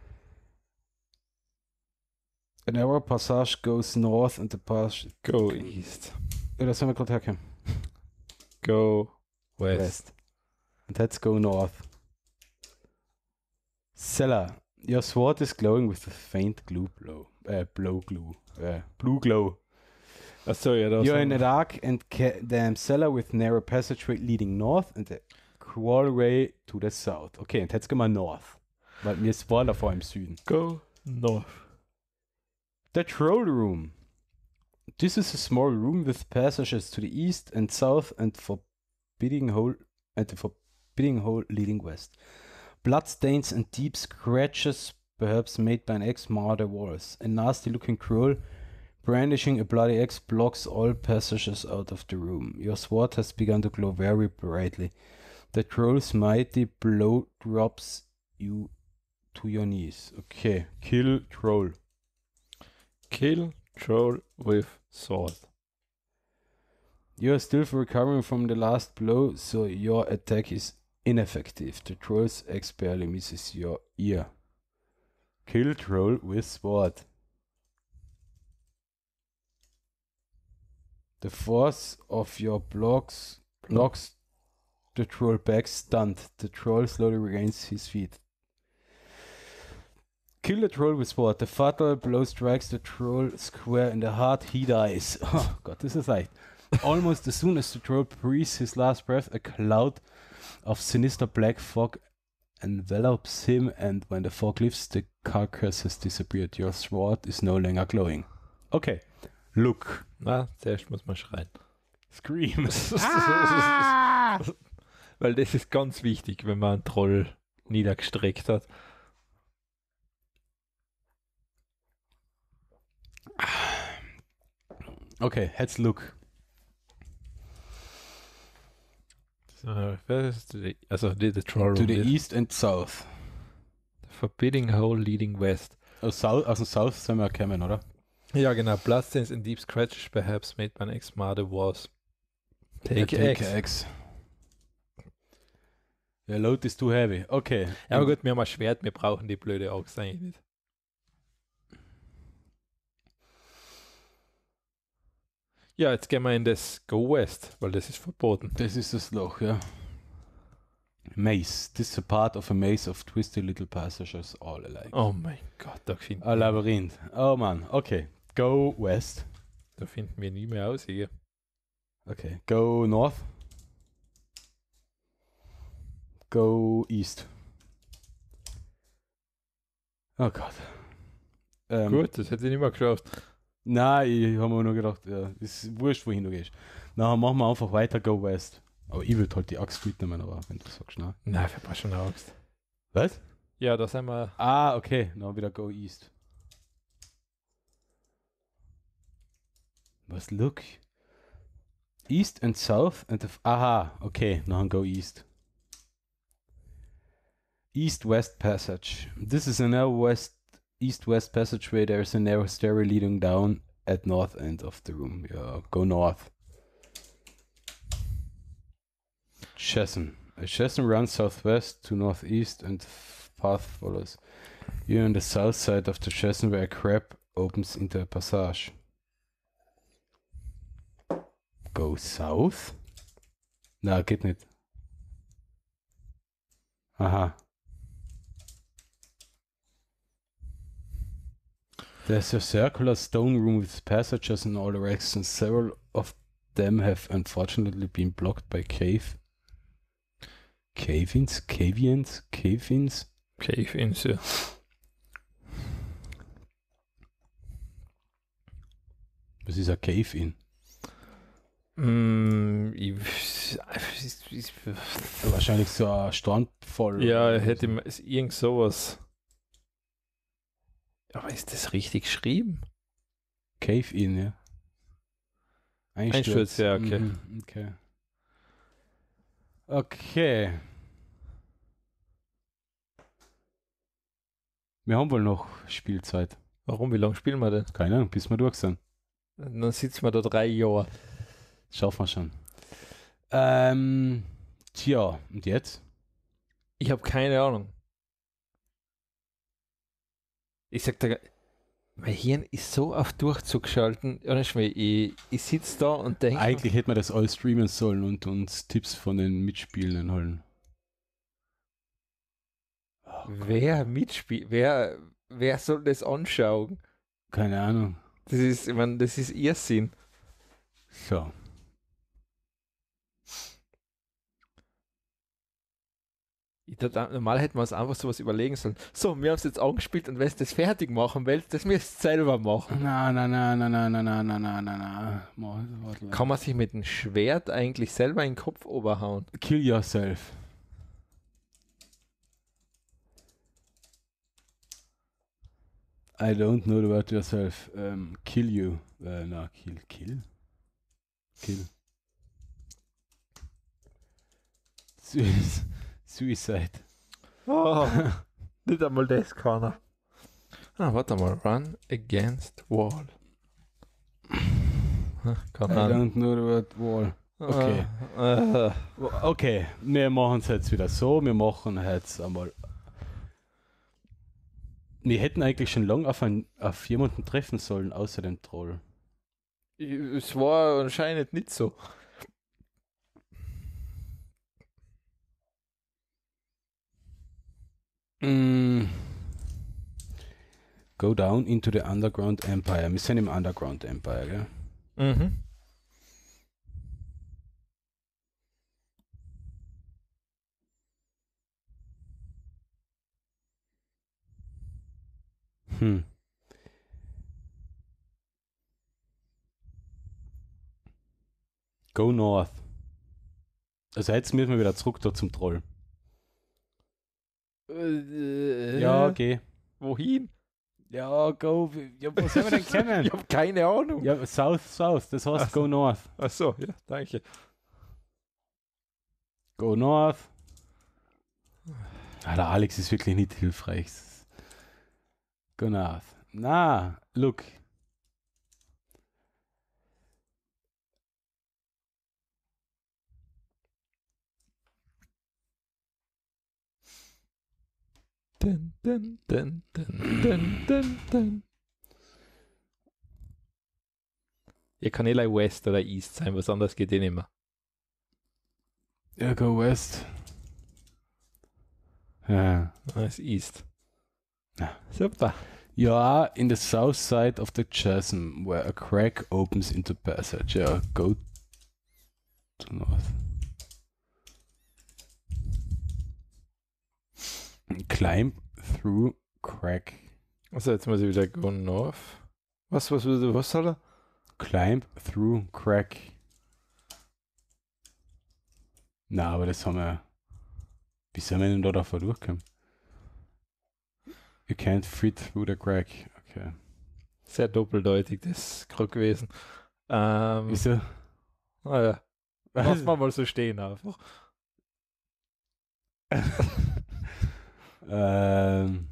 [SPEAKER 1] A narrow passage goes north and the passage.
[SPEAKER 2] Go east.
[SPEAKER 1] Ja, das haben wir gerade hergekommen.
[SPEAKER 2] Go west.
[SPEAKER 1] And let's go north. Cellar. Your sword is glowing with a faint blue glow. Blue glow.
[SPEAKER 2] Achso, ja, das
[SPEAKER 1] You're in a dark and damn cellar with narrow passageway leading north and a crawlway to the south. Okay, und jetzt gehen wir north. Weil wir waren davor im Süden.
[SPEAKER 2] Go north.
[SPEAKER 1] The troll room. This is a small room with passages to the east and south and the forbidding hole leading west. Bloodstains and deep scratches perhaps made by an axe, mar the walls. A nasty-looking troll brandishing a bloody axe blocks all passages out of the room. Your sword has begun to glow very brightly. The troll's mighty blow drops you to your knees. Okay, kill troll.
[SPEAKER 2] Kill troll with sword.
[SPEAKER 1] You are still recovering from the last blow, so your attack is ineffective. The troll's axe barely misses your ear. Kill troll with sword. The force of your blocks knocks the troll back stunned. The troll slowly regains his feet. Kill the troll with sword. The fatal blow strikes the troll square in the heart. He dies. Oh God, this is like almost as soon as the troll breathes his last breath, a cloud of sinister black fog envelops him, and when the fog lifts, the carcass has disappeared. Your sword is no longer glowing. Okay, look.
[SPEAKER 2] Na, zuerst muss man schreien.
[SPEAKER 1] Scream.
[SPEAKER 2] Weil das ist ganz wichtig, wenn man einen Troll niedergestreckt hat.
[SPEAKER 1] Okay, let's look.
[SPEAKER 2] Also the Troll
[SPEAKER 1] To
[SPEAKER 2] Room.
[SPEAKER 1] the east and south.
[SPEAKER 2] The Forbidding Hole leading west.
[SPEAKER 1] Aus dem South sind wir gekommen, oder?
[SPEAKER 2] Ja, genau. Bloodstains and deep scratches perhaps made by an axe mar the walls. Take
[SPEAKER 1] Take
[SPEAKER 2] axe.
[SPEAKER 1] The load is too heavy. Okay.
[SPEAKER 2] Ja, aber gut, wir haben ein Schwert, wir brauchen die blöde Axt eigentlich nicht. Ja, jetzt gehen wir in das Go West, weil das ist verboten.
[SPEAKER 1] Das ist das Loch, ja. Maze. This is a part of a maze of twisted little passages all alike.
[SPEAKER 2] Oh mein Gott, da finden,
[SPEAKER 1] Ein Labyrinth. Oh Mann. Okay. Go west.
[SPEAKER 2] da finden wir nie mehr aus hier.
[SPEAKER 1] Okay. Go north. Go east. Oh Gott.
[SPEAKER 2] Gut, das hätte ich nicht mehr geschafft.
[SPEAKER 1] Nein, ich habe mir nur gedacht, ja, ist wurscht, wohin du gehst. Nachher machen wir einfach weiter, go west. Aber ich würde halt die Axt mitnehmen, aber wenn du sagst, nein.
[SPEAKER 2] Nein, ich habe schon eine Angst.
[SPEAKER 1] Was?
[SPEAKER 2] Ja, da sind wir.
[SPEAKER 1] Ah, okay, dann wieder go east. Was, look? East and south and aha, okay, dann go east. East-west passage. This is a narrow east-west passageway. There is a narrow stairway leading down at north end of the room. Yeah, go north. Chasm. A chasm runs southwest to northeast and path follows. You're on the south side of the chasm where a crab opens into a passage. Go south? Na, geht nicht. Aha. There's a circular stone room with passages in all directions. Several of them have unfortunately been blocked by cave-ins.
[SPEAKER 2] Cave-ins, ja.
[SPEAKER 1] Was ist ein Cave-in? Wahrscheinlich so ein Strandfall.
[SPEAKER 2] Ja, hätte man irgend sowas. Aber ist das richtig geschrieben?
[SPEAKER 1] Cave-in, ja.
[SPEAKER 2] Einsturz, ja, okay.
[SPEAKER 1] Okay. Okay. Wir haben wohl noch Spielzeit.
[SPEAKER 2] Warum? Wie lange spielen wir denn?
[SPEAKER 1] Keine Ahnung, bis wir durch sind.
[SPEAKER 2] Dann sitzen wir da 3 Jahre.
[SPEAKER 1] Schaffen wir schon. Tja, und jetzt?
[SPEAKER 2] Ich habe keine Ahnung. Ich sag da, mein Hirn ist so auf Durchzug geschalten. Ich sitze da und denke.
[SPEAKER 1] Eigentlich hätte man das alles streamen sollen und uns Tipps von den Mitspielenden holen.
[SPEAKER 2] Wer mitspielt? Wer soll das anschauen?
[SPEAKER 1] Keine Ahnung.
[SPEAKER 2] Das ist, ich meine, das ist Irrsinn.
[SPEAKER 1] So.
[SPEAKER 2] Normal hätten wir uns einfach sowas überlegen sollen. So, wir haben es jetzt angespielt und wenn du das fertig machen willst, das müsst ihr selber machen.
[SPEAKER 1] Na.
[SPEAKER 2] Kann man sich mit dem Schwert eigentlich selber in den Kopf oberhauen?
[SPEAKER 1] Kill yourself. I don't know about yourself. Kill you. Na, kill. Suicide.
[SPEAKER 2] Oh, nicht einmal das kann er. Warte mal. Run against wall. Kann
[SPEAKER 1] I don't know the word wall. Okay. Okay, wir machen es jetzt wieder so. Wir machen jetzt einmal. Wir hätten eigentlich schon lange auf jemanden treffen sollen, außer dem Troll.
[SPEAKER 2] Es war anscheinend nicht so.
[SPEAKER 1] Go down into the Underground Empire. Wir sind im Underground Empire, gell?
[SPEAKER 2] Mhm.
[SPEAKER 1] Go north. Also jetzt müssen wir wieder zurück da zum Troll. Ja, geh.
[SPEAKER 2] Wohin?
[SPEAKER 1] Ja, go. Ja, wo sollen wir denn kennen?
[SPEAKER 2] Ich habe keine Ahnung.
[SPEAKER 1] Ja, south. Das heißt go north.
[SPEAKER 2] Achso, ja, danke.
[SPEAKER 1] Go north. Der Alex ist wirklich nicht hilfreich. Go north. Na, look.
[SPEAKER 2] Dun. Ja, kann eh West oder East sein, was anderes geht eh nicht mehr.
[SPEAKER 1] Ja, go west. Ja.
[SPEAKER 2] Das ist East.
[SPEAKER 1] Ja.
[SPEAKER 2] Super.
[SPEAKER 1] You are in the south side of the chasm where a crack opens into passage. Yeah, go to north. Climb through crack.
[SPEAKER 2] Also jetzt muss ich wieder go north. Was soll er?
[SPEAKER 1] Climb through crack. Na, aber das haben wir. Wie sollen wir denn da davor durchkommen? You can't fit through the crack. Okay.
[SPEAKER 2] Sehr doppeldeutig, das ist gerade gewesen.
[SPEAKER 1] Wieso?
[SPEAKER 2] Naja. Lass mal so stehen einfach.
[SPEAKER 1] Wenn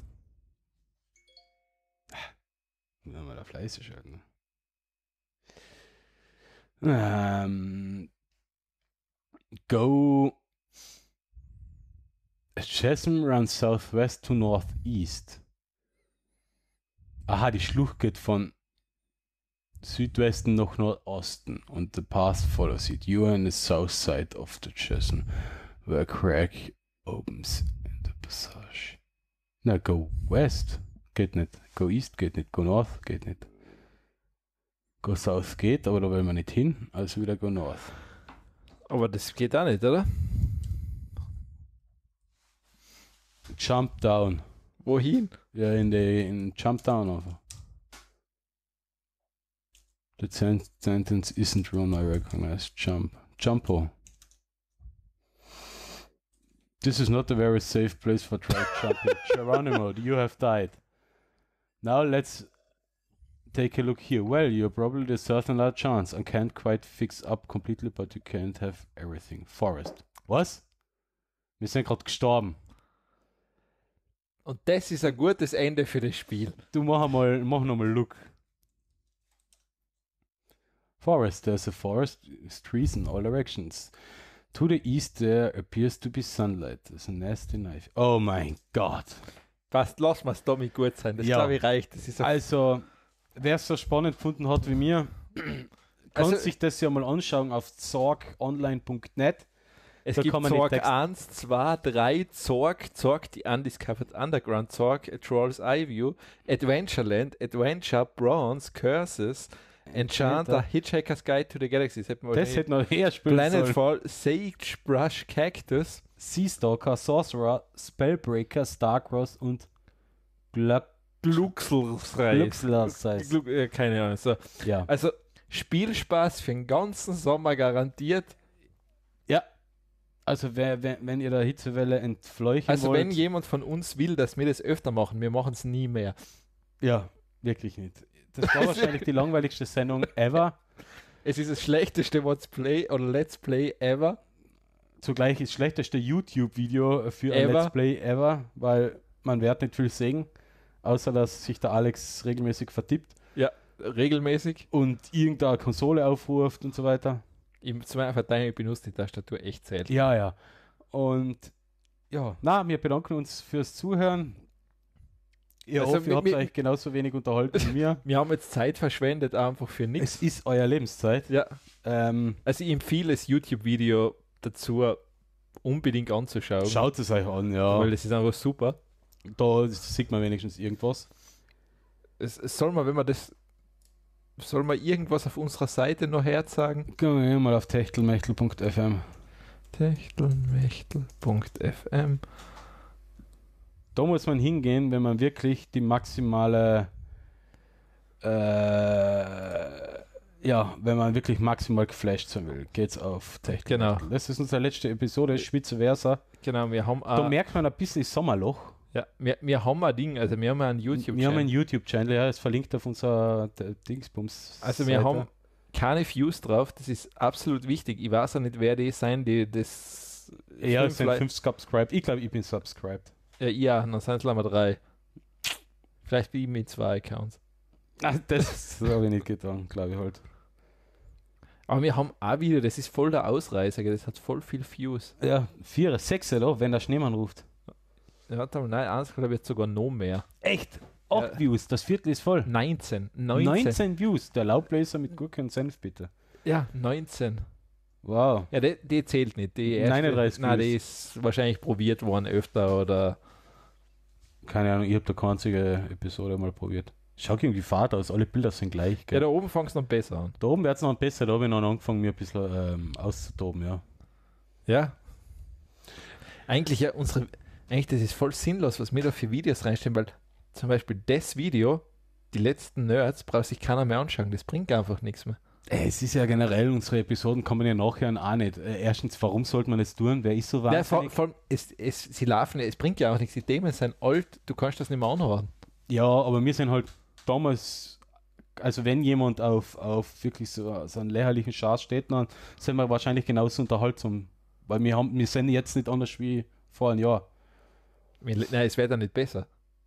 [SPEAKER 1] wir da fleißig werden. Go. A chasm runs southwest to northeast. Aha, die Schlucht geht von Südwesten nach Nordosten und the path follows it. You are in the south side of the chasm where a crack opens in the passage. Na, go west geht nicht. Go east geht nicht. Go north geht nicht. Go south geht, aber da wollen wir nicht hin. Also wieder go north.
[SPEAKER 2] Aber das geht auch nicht, oder?
[SPEAKER 1] Jump down.
[SPEAKER 2] Wohin?
[SPEAKER 1] Ja, in Jump down einfach. The sentence isn't room I recognize. Jumpo. This is not a very safe place for try jumping. Geronimo, you have died. Now let's take a look here. Well, you're probably the certain large chance. I can't quite fix up completely, but you can't have everything. Forest. Was? Wir sind gerade gestorben.
[SPEAKER 2] Und das ist ein gutes Ende für das Spiel.
[SPEAKER 1] Du mach nochmal Look. Forest, there's a forest, trees in all directions. To the east there appears to be sunlight. There's a nasty knife. Oh mein Gott.
[SPEAKER 2] Passt, lass mal es damit gut sein. Das
[SPEAKER 1] Ja.
[SPEAKER 2] glaube ich reicht. Das ist
[SPEAKER 1] Also, wer es so spannend gefunden hat wie mir, kann sich das ja mal anschauen auf zorgonline.net.
[SPEAKER 2] Es
[SPEAKER 1] Da
[SPEAKER 2] gibt
[SPEAKER 1] kann man
[SPEAKER 2] Zorg
[SPEAKER 1] den Text-
[SPEAKER 2] 1, 2, 3, Zorg, die Undiscovered Underground, Zorg, A Troll's Eye View, Adventureland, Adventure, Bronze, Curses, Enchanter, Hitchhiker's Guide to the Galaxy. Das
[SPEAKER 1] hätte noch eher spielen sollen.
[SPEAKER 2] Planetfall, Sagebrush, Cactus,
[SPEAKER 1] Seastalker, Sorcerer, Spellbreaker, Starcross und Gluxlerseis.
[SPEAKER 2] Keine Ahnung. So.
[SPEAKER 1] Ja.
[SPEAKER 2] Also Spielspaß für den ganzen Sommer garantiert.
[SPEAKER 1] Ja. Also wenn ihr der Hitzewelle entfleuchen
[SPEAKER 2] Also
[SPEAKER 1] wollt.
[SPEAKER 2] wenn jemand von uns will, dass wir das öfter machen, wir machen es nie mehr.
[SPEAKER 1] Ja, wirklich nicht. Das war wahrscheinlich die langweiligste Sendung ever.
[SPEAKER 2] Es ist das schlechteste Let's Play ever.
[SPEAKER 1] Zugleich das schlechteste YouTube-Video für ein
[SPEAKER 2] Ever.
[SPEAKER 1] Let's Play ever, weil man wird nicht viel sehen, außer dass sich der Alex regelmäßig vertippt
[SPEAKER 2] Ja, regelmäßig.
[SPEAKER 1] und irgendeine Konsole aufruft und so weiter.
[SPEAKER 2] Zum Verteidigung, ich benutze die Tastatur echt selten.
[SPEAKER 1] Ja, ja. Und ja, wir bedanken uns fürs Zuhören. Ich
[SPEAKER 2] Also
[SPEAKER 1] hoffe, ihr habt euch genauso wenig unterhalten wie mir.
[SPEAKER 2] Wir haben jetzt Zeit verschwendet, einfach für nichts.
[SPEAKER 1] Es ist euer Lebenszeit.
[SPEAKER 2] Ja.
[SPEAKER 1] Ähm,
[SPEAKER 2] Also ich empfehle das YouTube-Video dazu unbedingt anzuschauen.
[SPEAKER 1] Schaut es euch an, ja.
[SPEAKER 2] Weil das ist einfach super.
[SPEAKER 1] Da sieht man wenigstens irgendwas.
[SPEAKER 2] Es soll man, wenn man das, soll man irgendwas auf unserer Seite noch herzagen?
[SPEAKER 1] Gehen wir mal auf techtelmechtel.fm.
[SPEAKER 2] techtelmechtel.fm.
[SPEAKER 1] Da muss man hingehen, wenn man wirklich die maximale wenn man wirklich maximal geflasht sein will, geht's auf Techtelmechtel.
[SPEAKER 2] Genau.
[SPEAKER 1] Das ist unsere letzte Episode, Schweizer Versa.
[SPEAKER 2] Genau, wir haben
[SPEAKER 1] Da merkt man ein bisschen Sommerloch.
[SPEAKER 2] ja, wir haben ein Ding, also wir haben einen YouTube-Channel.
[SPEAKER 1] Wir haben einen YouTube-Channel, ja, ist verlinkt auf unserer Dingsbums.
[SPEAKER 2] Also wir haben keine Views drauf, das ist absolut wichtig. Ich weiß auch nicht, wer die sein, die das...
[SPEAKER 1] Ja, es sind 5 subscribed. Ich glaube, ich bin subscribed.
[SPEAKER 2] Ja, dann sind es leider 3. Vielleicht bin ich mit 2 Accounts.
[SPEAKER 1] Das habe ich nicht getan, glaube ich halt.
[SPEAKER 2] Aber wir haben auch wieder, das ist voll der Ausreißer, das hat voll viel Views.
[SPEAKER 1] Ja, 4, 6, da, wenn der Schneemann ruft.
[SPEAKER 2] Ja, warte mal, nein, eins glaube ich jetzt sogar noch mehr.
[SPEAKER 1] Echt? 8 Views, das Viertel ist voll.
[SPEAKER 2] 19
[SPEAKER 1] Views, der Laubbläser mit Gurke und Senf, bitte.
[SPEAKER 2] Ja, 19.
[SPEAKER 1] Wow.
[SPEAKER 2] Ja, die zählt nicht. Die erste,
[SPEAKER 1] 39
[SPEAKER 2] nein, die
[SPEAKER 1] Views.
[SPEAKER 2] ist wahrscheinlich probiert worden öfter oder...
[SPEAKER 1] Keine Ahnung, ich habe da keine einzige Episode mal probiert. Schaut irgendwie fad aus, alle Bilder sind gleich.
[SPEAKER 2] Ja,
[SPEAKER 1] Gell?
[SPEAKER 2] da oben fängt es noch besser an.
[SPEAKER 1] Da oben wird es noch besser, da habe ich noch angefangen, mir ein bisschen auszutoben, ja.
[SPEAKER 2] Ja. Eigentlich das ist voll sinnlos, was wir da für Videos reinstellen, weil zum Beispiel das Video, die letzten Nerds, braucht sich keiner mehr anschauen. Das bringt einfach nichts mehr.
[SPEAKER 1] Es ist ja generell, unsere Episoden kann man ja nachhören auch nicht. Erstens, warum sollte man das tun? Wer ist so
[SPEAKER 2] Ja,
[SPEAKER 1] wahnsinnig?
[SPEAKER 2] vor allem, sie laufen, es bringt ja auch nichts. Die Themen sind alt, du kannst das nicht mehr anhören.
[SPEAKER 1] Ja, aber wir sind halt damals, also wenn jemand auf wirklich so einen lächerlichen Schatz steht, dann sind wir wahrscheinlich genauso unterhaltsam. Weil wir sind jetzt nicht anders wie vor einem Jahr.
[SPEAKER 2] Nein, es wird dann nicht besser.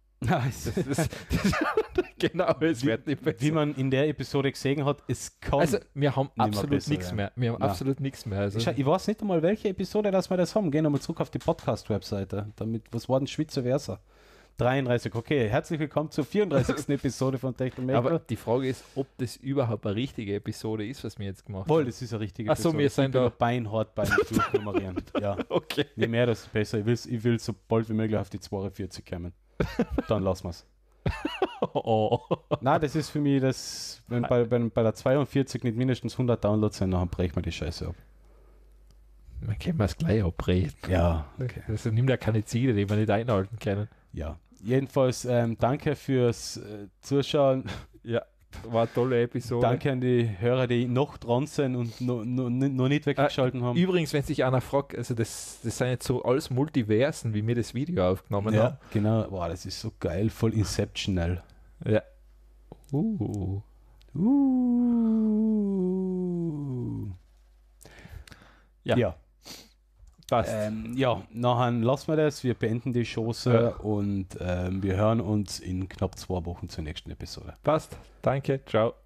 [SPEAKER 2] Genau, es wird nicht besser.
[SPEAKER 1] Wie man in der Episode gesehen hat, es kann.
[SPEAKER 2] Also, wir haben
[SPEAKER 1] mehr
[SPEAKER 2] absolut
[SPEAKER 1] besser
[SPEAKER 2] nichts
[SPEAKER 1] werden.
[SPEAKER 2] mehr. Wir haben
[SPEAKER 1] Nein.
[SPEAKER 2] absolut nichts mehr. Also,
[SPEAKER 1] Ich weiß nicht einmal, welche Episode, dass wir das haben. Gehen wir mal zurück auf die Podcast-Webseite. Was war denn Schweizer Versa? 33, okay. Herzlich willkommen zur 34. Episode von Techtelmechtel.
[SPEAKER 2] aber die Frage ist, ob das überhaupt eine richtige Episode ist, was wir jetzt gemacht
[SPEAKER 1] Wohl,
[SPEAKER 2] haben.
[SPEAKER 1] das ist eine richtige
[SPEAKER 2] Ach so,
[SPEAKER 1] Episode.
[SPEAKER 2] wir sind
[SPEAKER 1] Ich bin
[SPEAKER 2] da-
[SPEAKER 1] noch beinhart beim Durchnummerieren. Ja.
[SPEAKER 2] Okay.
[SPEAKER 1] Je mehr, desto besser. Ich will so bald wie möglich auf die 42 kommen. Dann lassen wir es.
[SPEAKER 2] Oh.
[SPEAKER 1] Nein, das ist für mich, wenn bei der 42 nicht mindestens 100 Downloads sind, dann brechen wir die Scheiße ab.
[SPEAKER 2] Man kann es gleich abbrechen.
[SPEAKER 1] Ja,
[SPEAKER 2] Also nimmt ja keine Ziele, die wir nicht einhalten können.
[SPEAKER 1] ja. Jedenfalls danke fürs Zuschauen.
[SPEAKER 2] Ja, war eine tolle Episode.
[SPEAKER 1] Danke an die Hörer, die noch dran sind und noch nicht weggeschalten haben.
[SPEAKER 2] Übrigens, wenn sich einer fragt, also das sind jetzt so alles Multiversen, wie wir das Video aufgenommen haben.
[SPEAKER 1] Ja, genau. Boah, das ist so geil, voll Inceptional.
[SPEAKER 2] Ja. Ja.
[SPEAKER 1] Ja.
[SPEAKER 2] Passt.
[SPEAKER 1] Nachher lassen wir das. Wir beenden die Chance und wir hören uns in knapp 2 Wochen zur nächsten Episode.
[SPEAKER 2] Passt. Danke. Ciao.